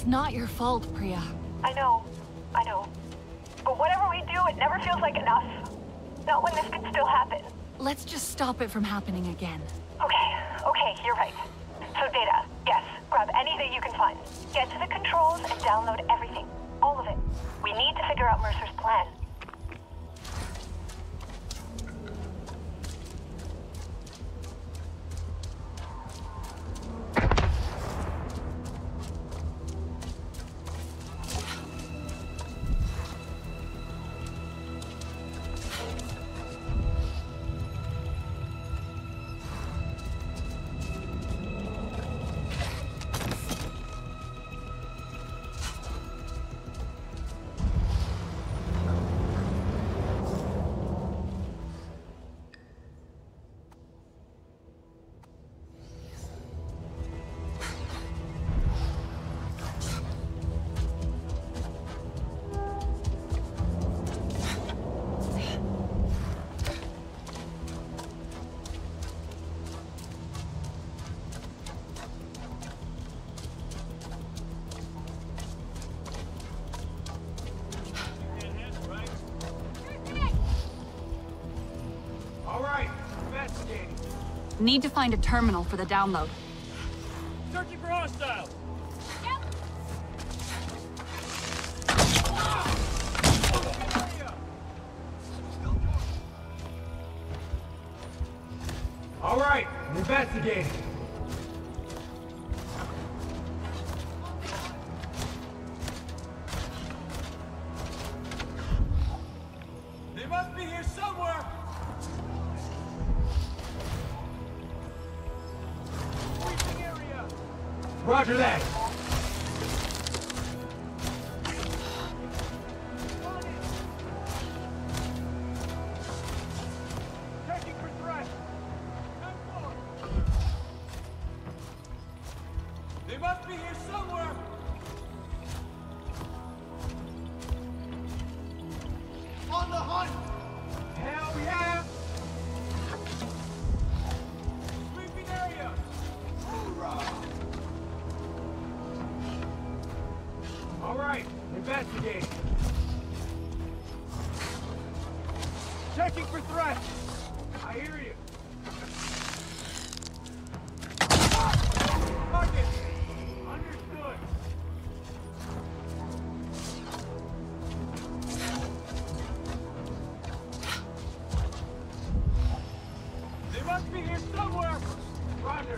It's not your fault, Priya. I know. But whatever we do, it never feels like enough. Not when this could still happen. Let's just stop it from happening again. Okay, you're right. So Data, yes, grab anything you can find. Get to the controls and download everything. All of it. We need to figure out Mercer's plan. Need to find a terminal for the download. Searching for hostiles! All right, I'm investigating. They must be here somewhere! Roger that! Checking for threats! They must be here somewhere! On the hunt! Hell yeah! Sweeping area! Hoorah! All right, investigating. Checking for threats. I hear you. Target. Understood. They must be here somewhere. Roger.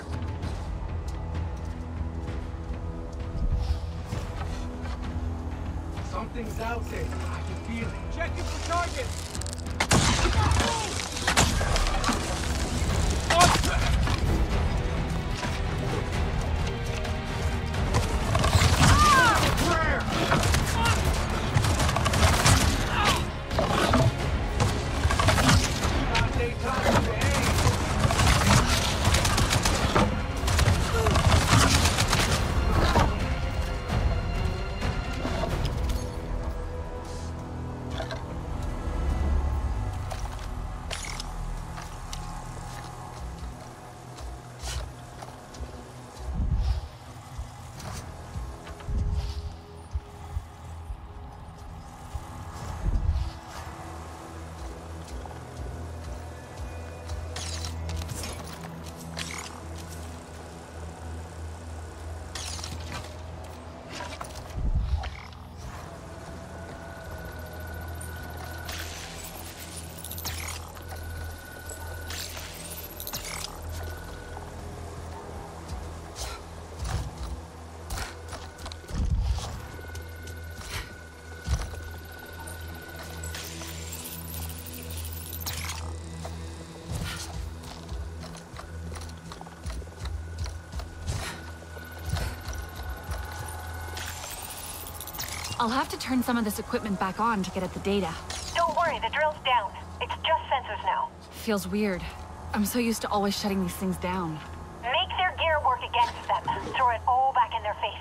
Something's out there. I can feel it. Checking for targets. I'll have to turn some of this equipment back on to get at the data. Don't worry, the drill's down. It's just sensors now. Feels weird. I'm so used to always shutting these things down. Make their gear work against them. Throw it all back in their face.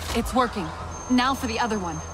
It's working. Now for the other one.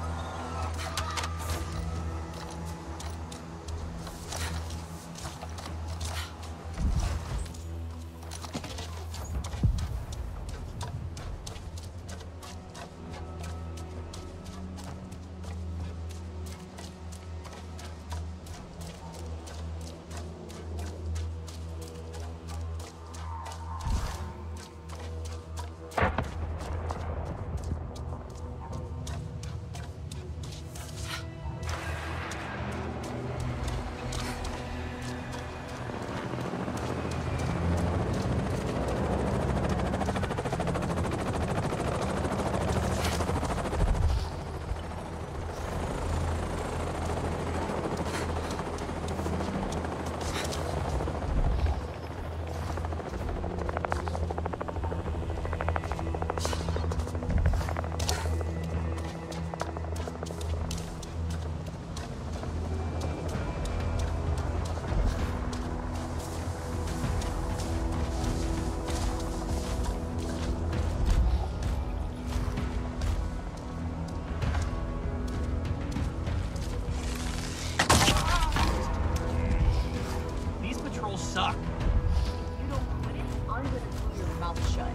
Suck. You don't quit it, I'm gonna glue your mouth shut.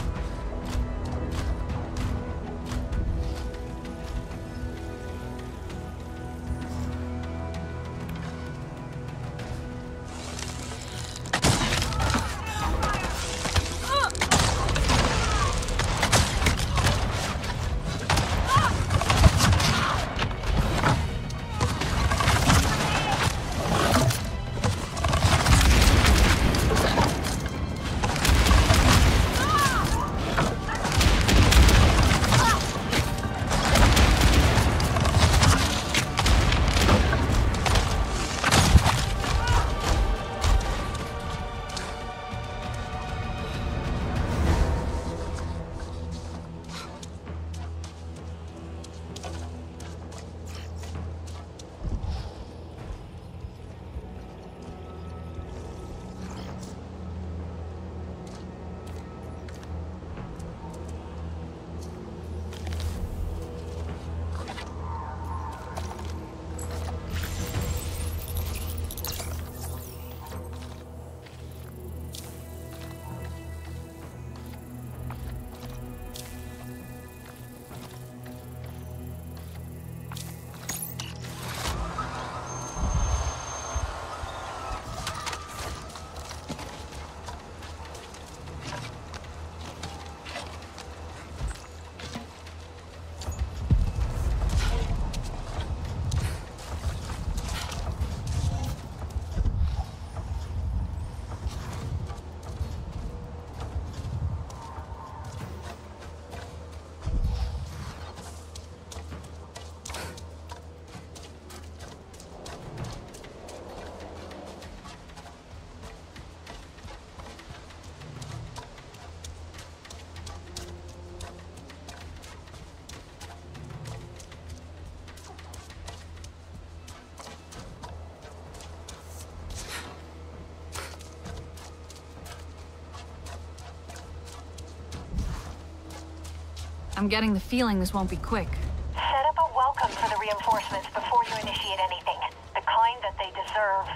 I'm getting the feeling this won't be quick. Set up a welcome for the reinforcements before you initiate anything. The kind that they deserve.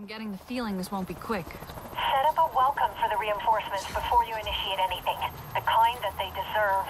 getting the feeling this won't be quick. Set up a welcome for the reinforcements before you initiate anything. The kind that they deserve.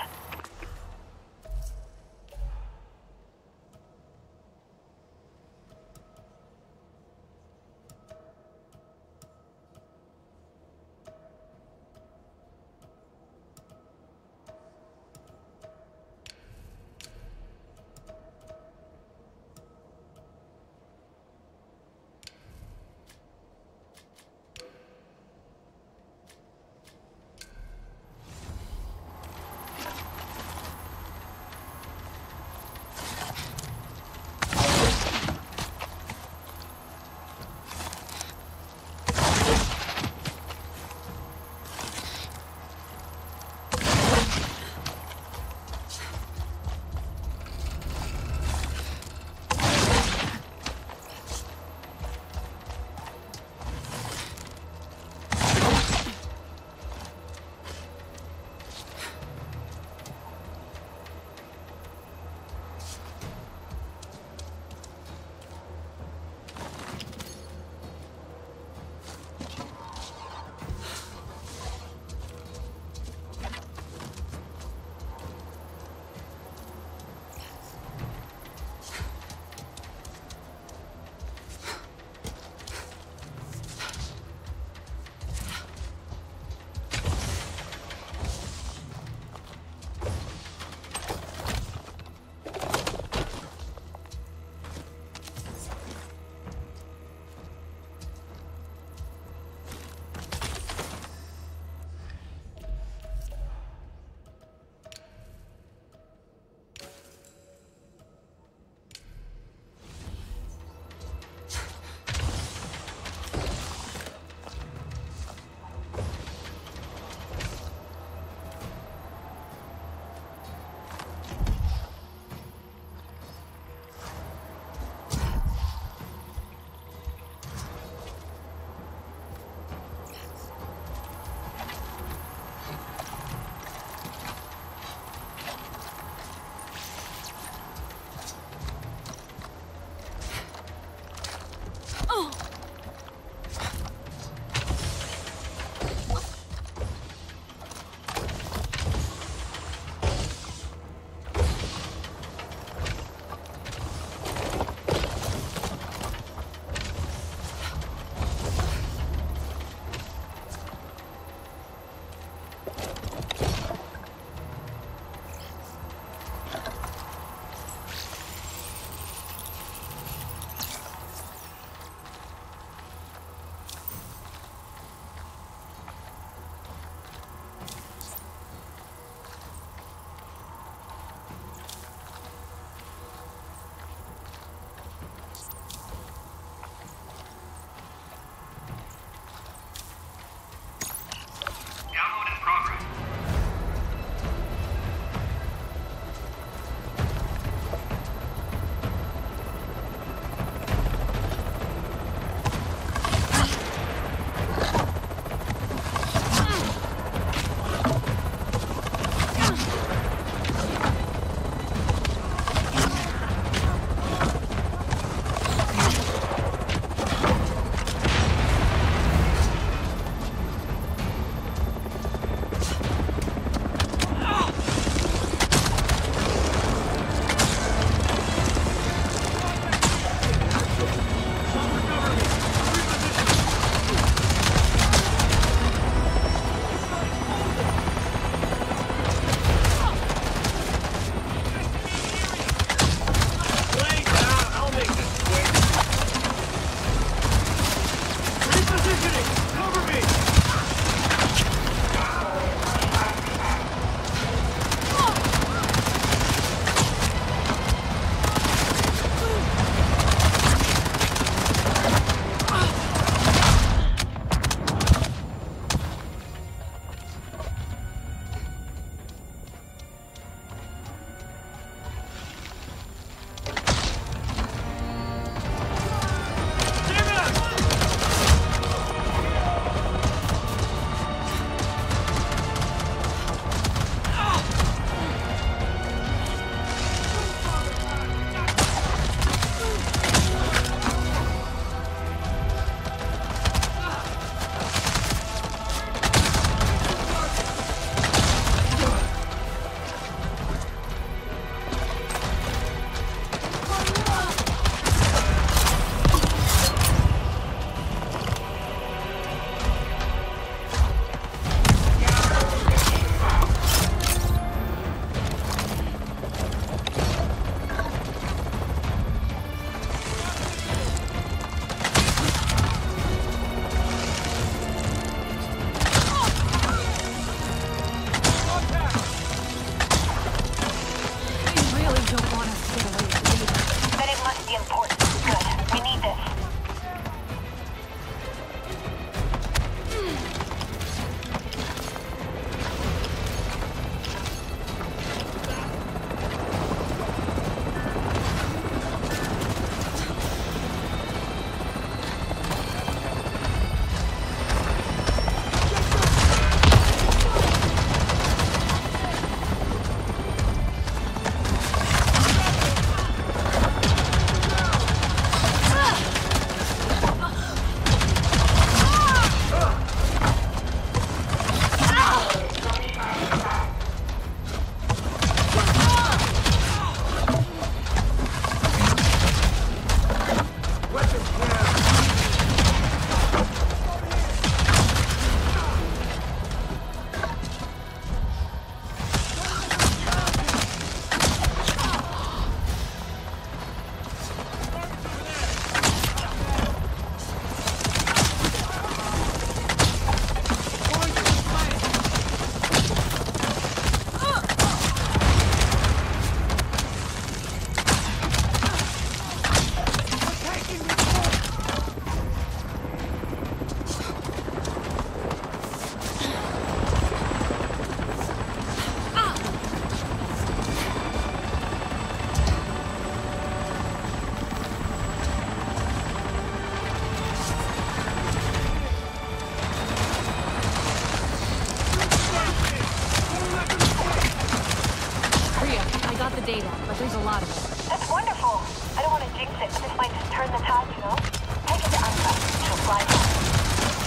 There's a lot of it. That's wonderful. I don't want to jinx it, but this might just turn the tide, you know? Take it to Anka. She'll fly home.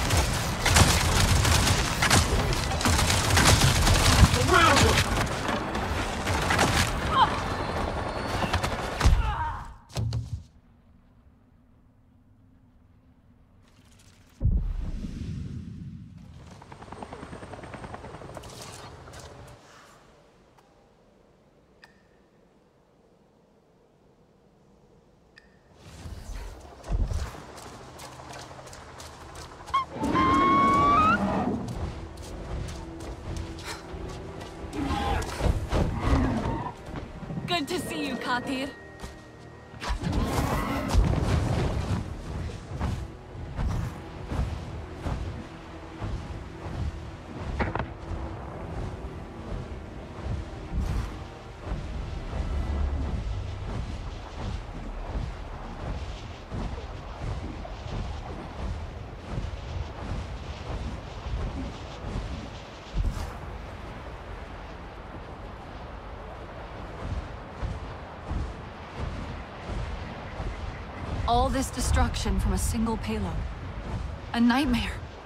Good to see you, Katir. All this destruction from a single payload. A nightmare.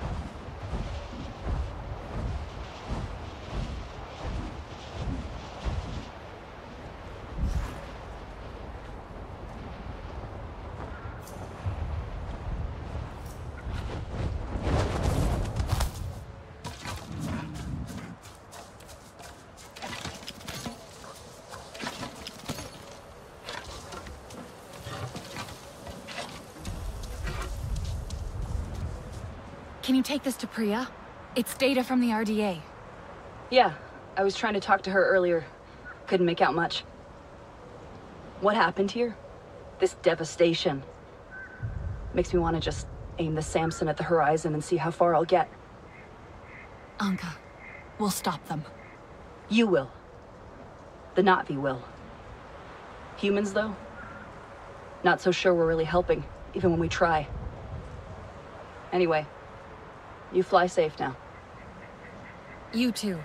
Can you take this to Priya? It's data from the RDA. Yeah, I was trying to talk to her earlier. Couldn't make out much. What happened here? This devastation. Makes me want to just aim the Samson at the horizon and see how far I'll get. Anka, we'll stop them. You will. The Na'vi will. Humans, though? Not so sure we're really helping, even when we try. Anyway, you fly safe now. You too.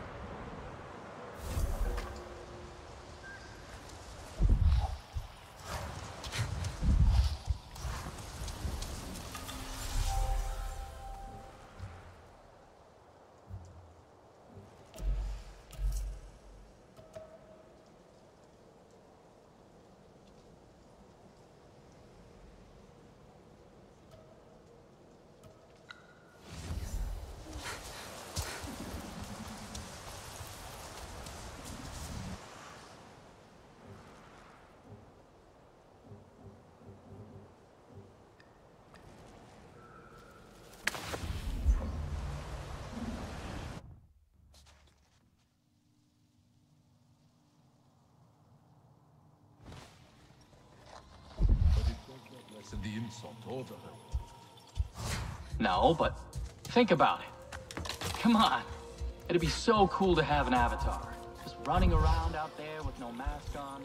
The insult over her. No, but think about it. Come on. It'd be so cool to have an avatar. Just running around out there with no mask on.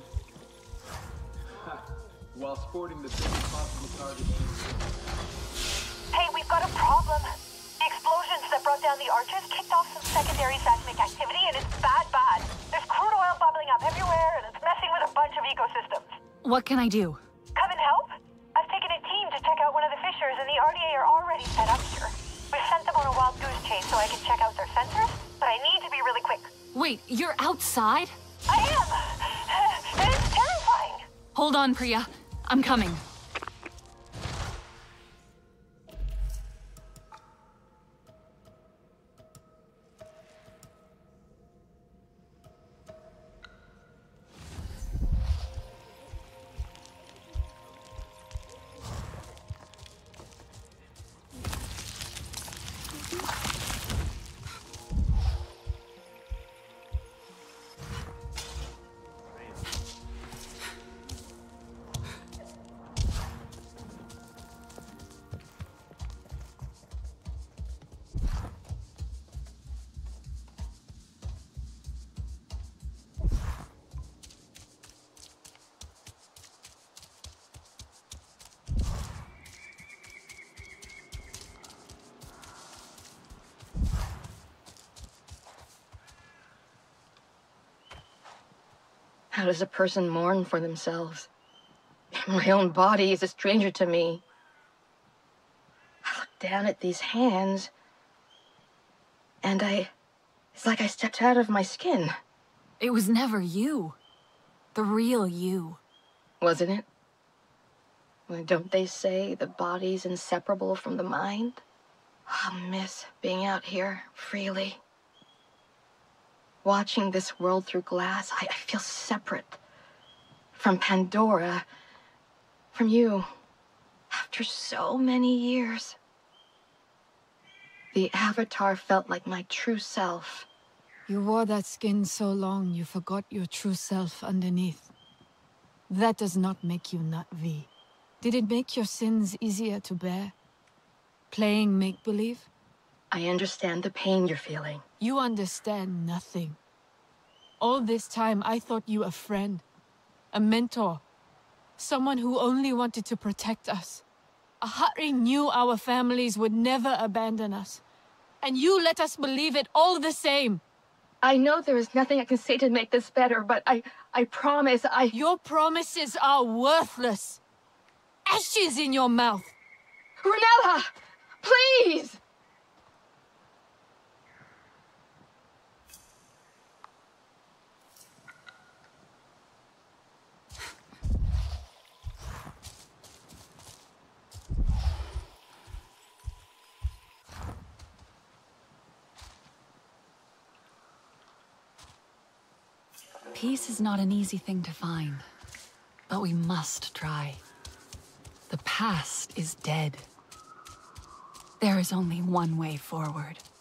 While sporting the biggest possible target. Hey, we've got a problem. The explosions that brought down the arches kicked off some secondary seismic activity, and it's bad. There's crude oil bubbling up everywhere, and it's messing with a bunch of ecosystems. What can I do? Come and help? I've taken a team to check out one of the fissures, and the RDA are already set up here. We've sent them on a wild goose chase so I can check out their sensors, but I need to be really quick. Wait, you're outside? I am! And it's terrifying! Hold on, Priya. I'm coming. How does a person mourn for themselves? My own body is a stranger to me. I look down at these hands, and it's like I stepped out of my skin. It was never you. The real you. Wasn't it? Well, don't they say the body's inseparable from the mind? I'll miss being out here freely. Watching this world through glass, I feel separate. From Pandora. From you. After so many years. The Avatar felt like my true self. You wore that skin so long, you forgot your true self underneath. That does not make you not V. Did it make your sins easier to bear? Playing make-believe? I understand the pain you're feeling. You understand nothing. All this time, I thought you a friend. A mentor. Someone who only wanted to protect us. Ahari knew our families would never abandon us. And you let us believe it all the same. I know there is nothing I can say to make this better, but I promise Your promises are worthless. Ashes in your mouth. Renella! Please! Peace is not an easy thing to find, but we must try. The past is dead. There is only one way forward.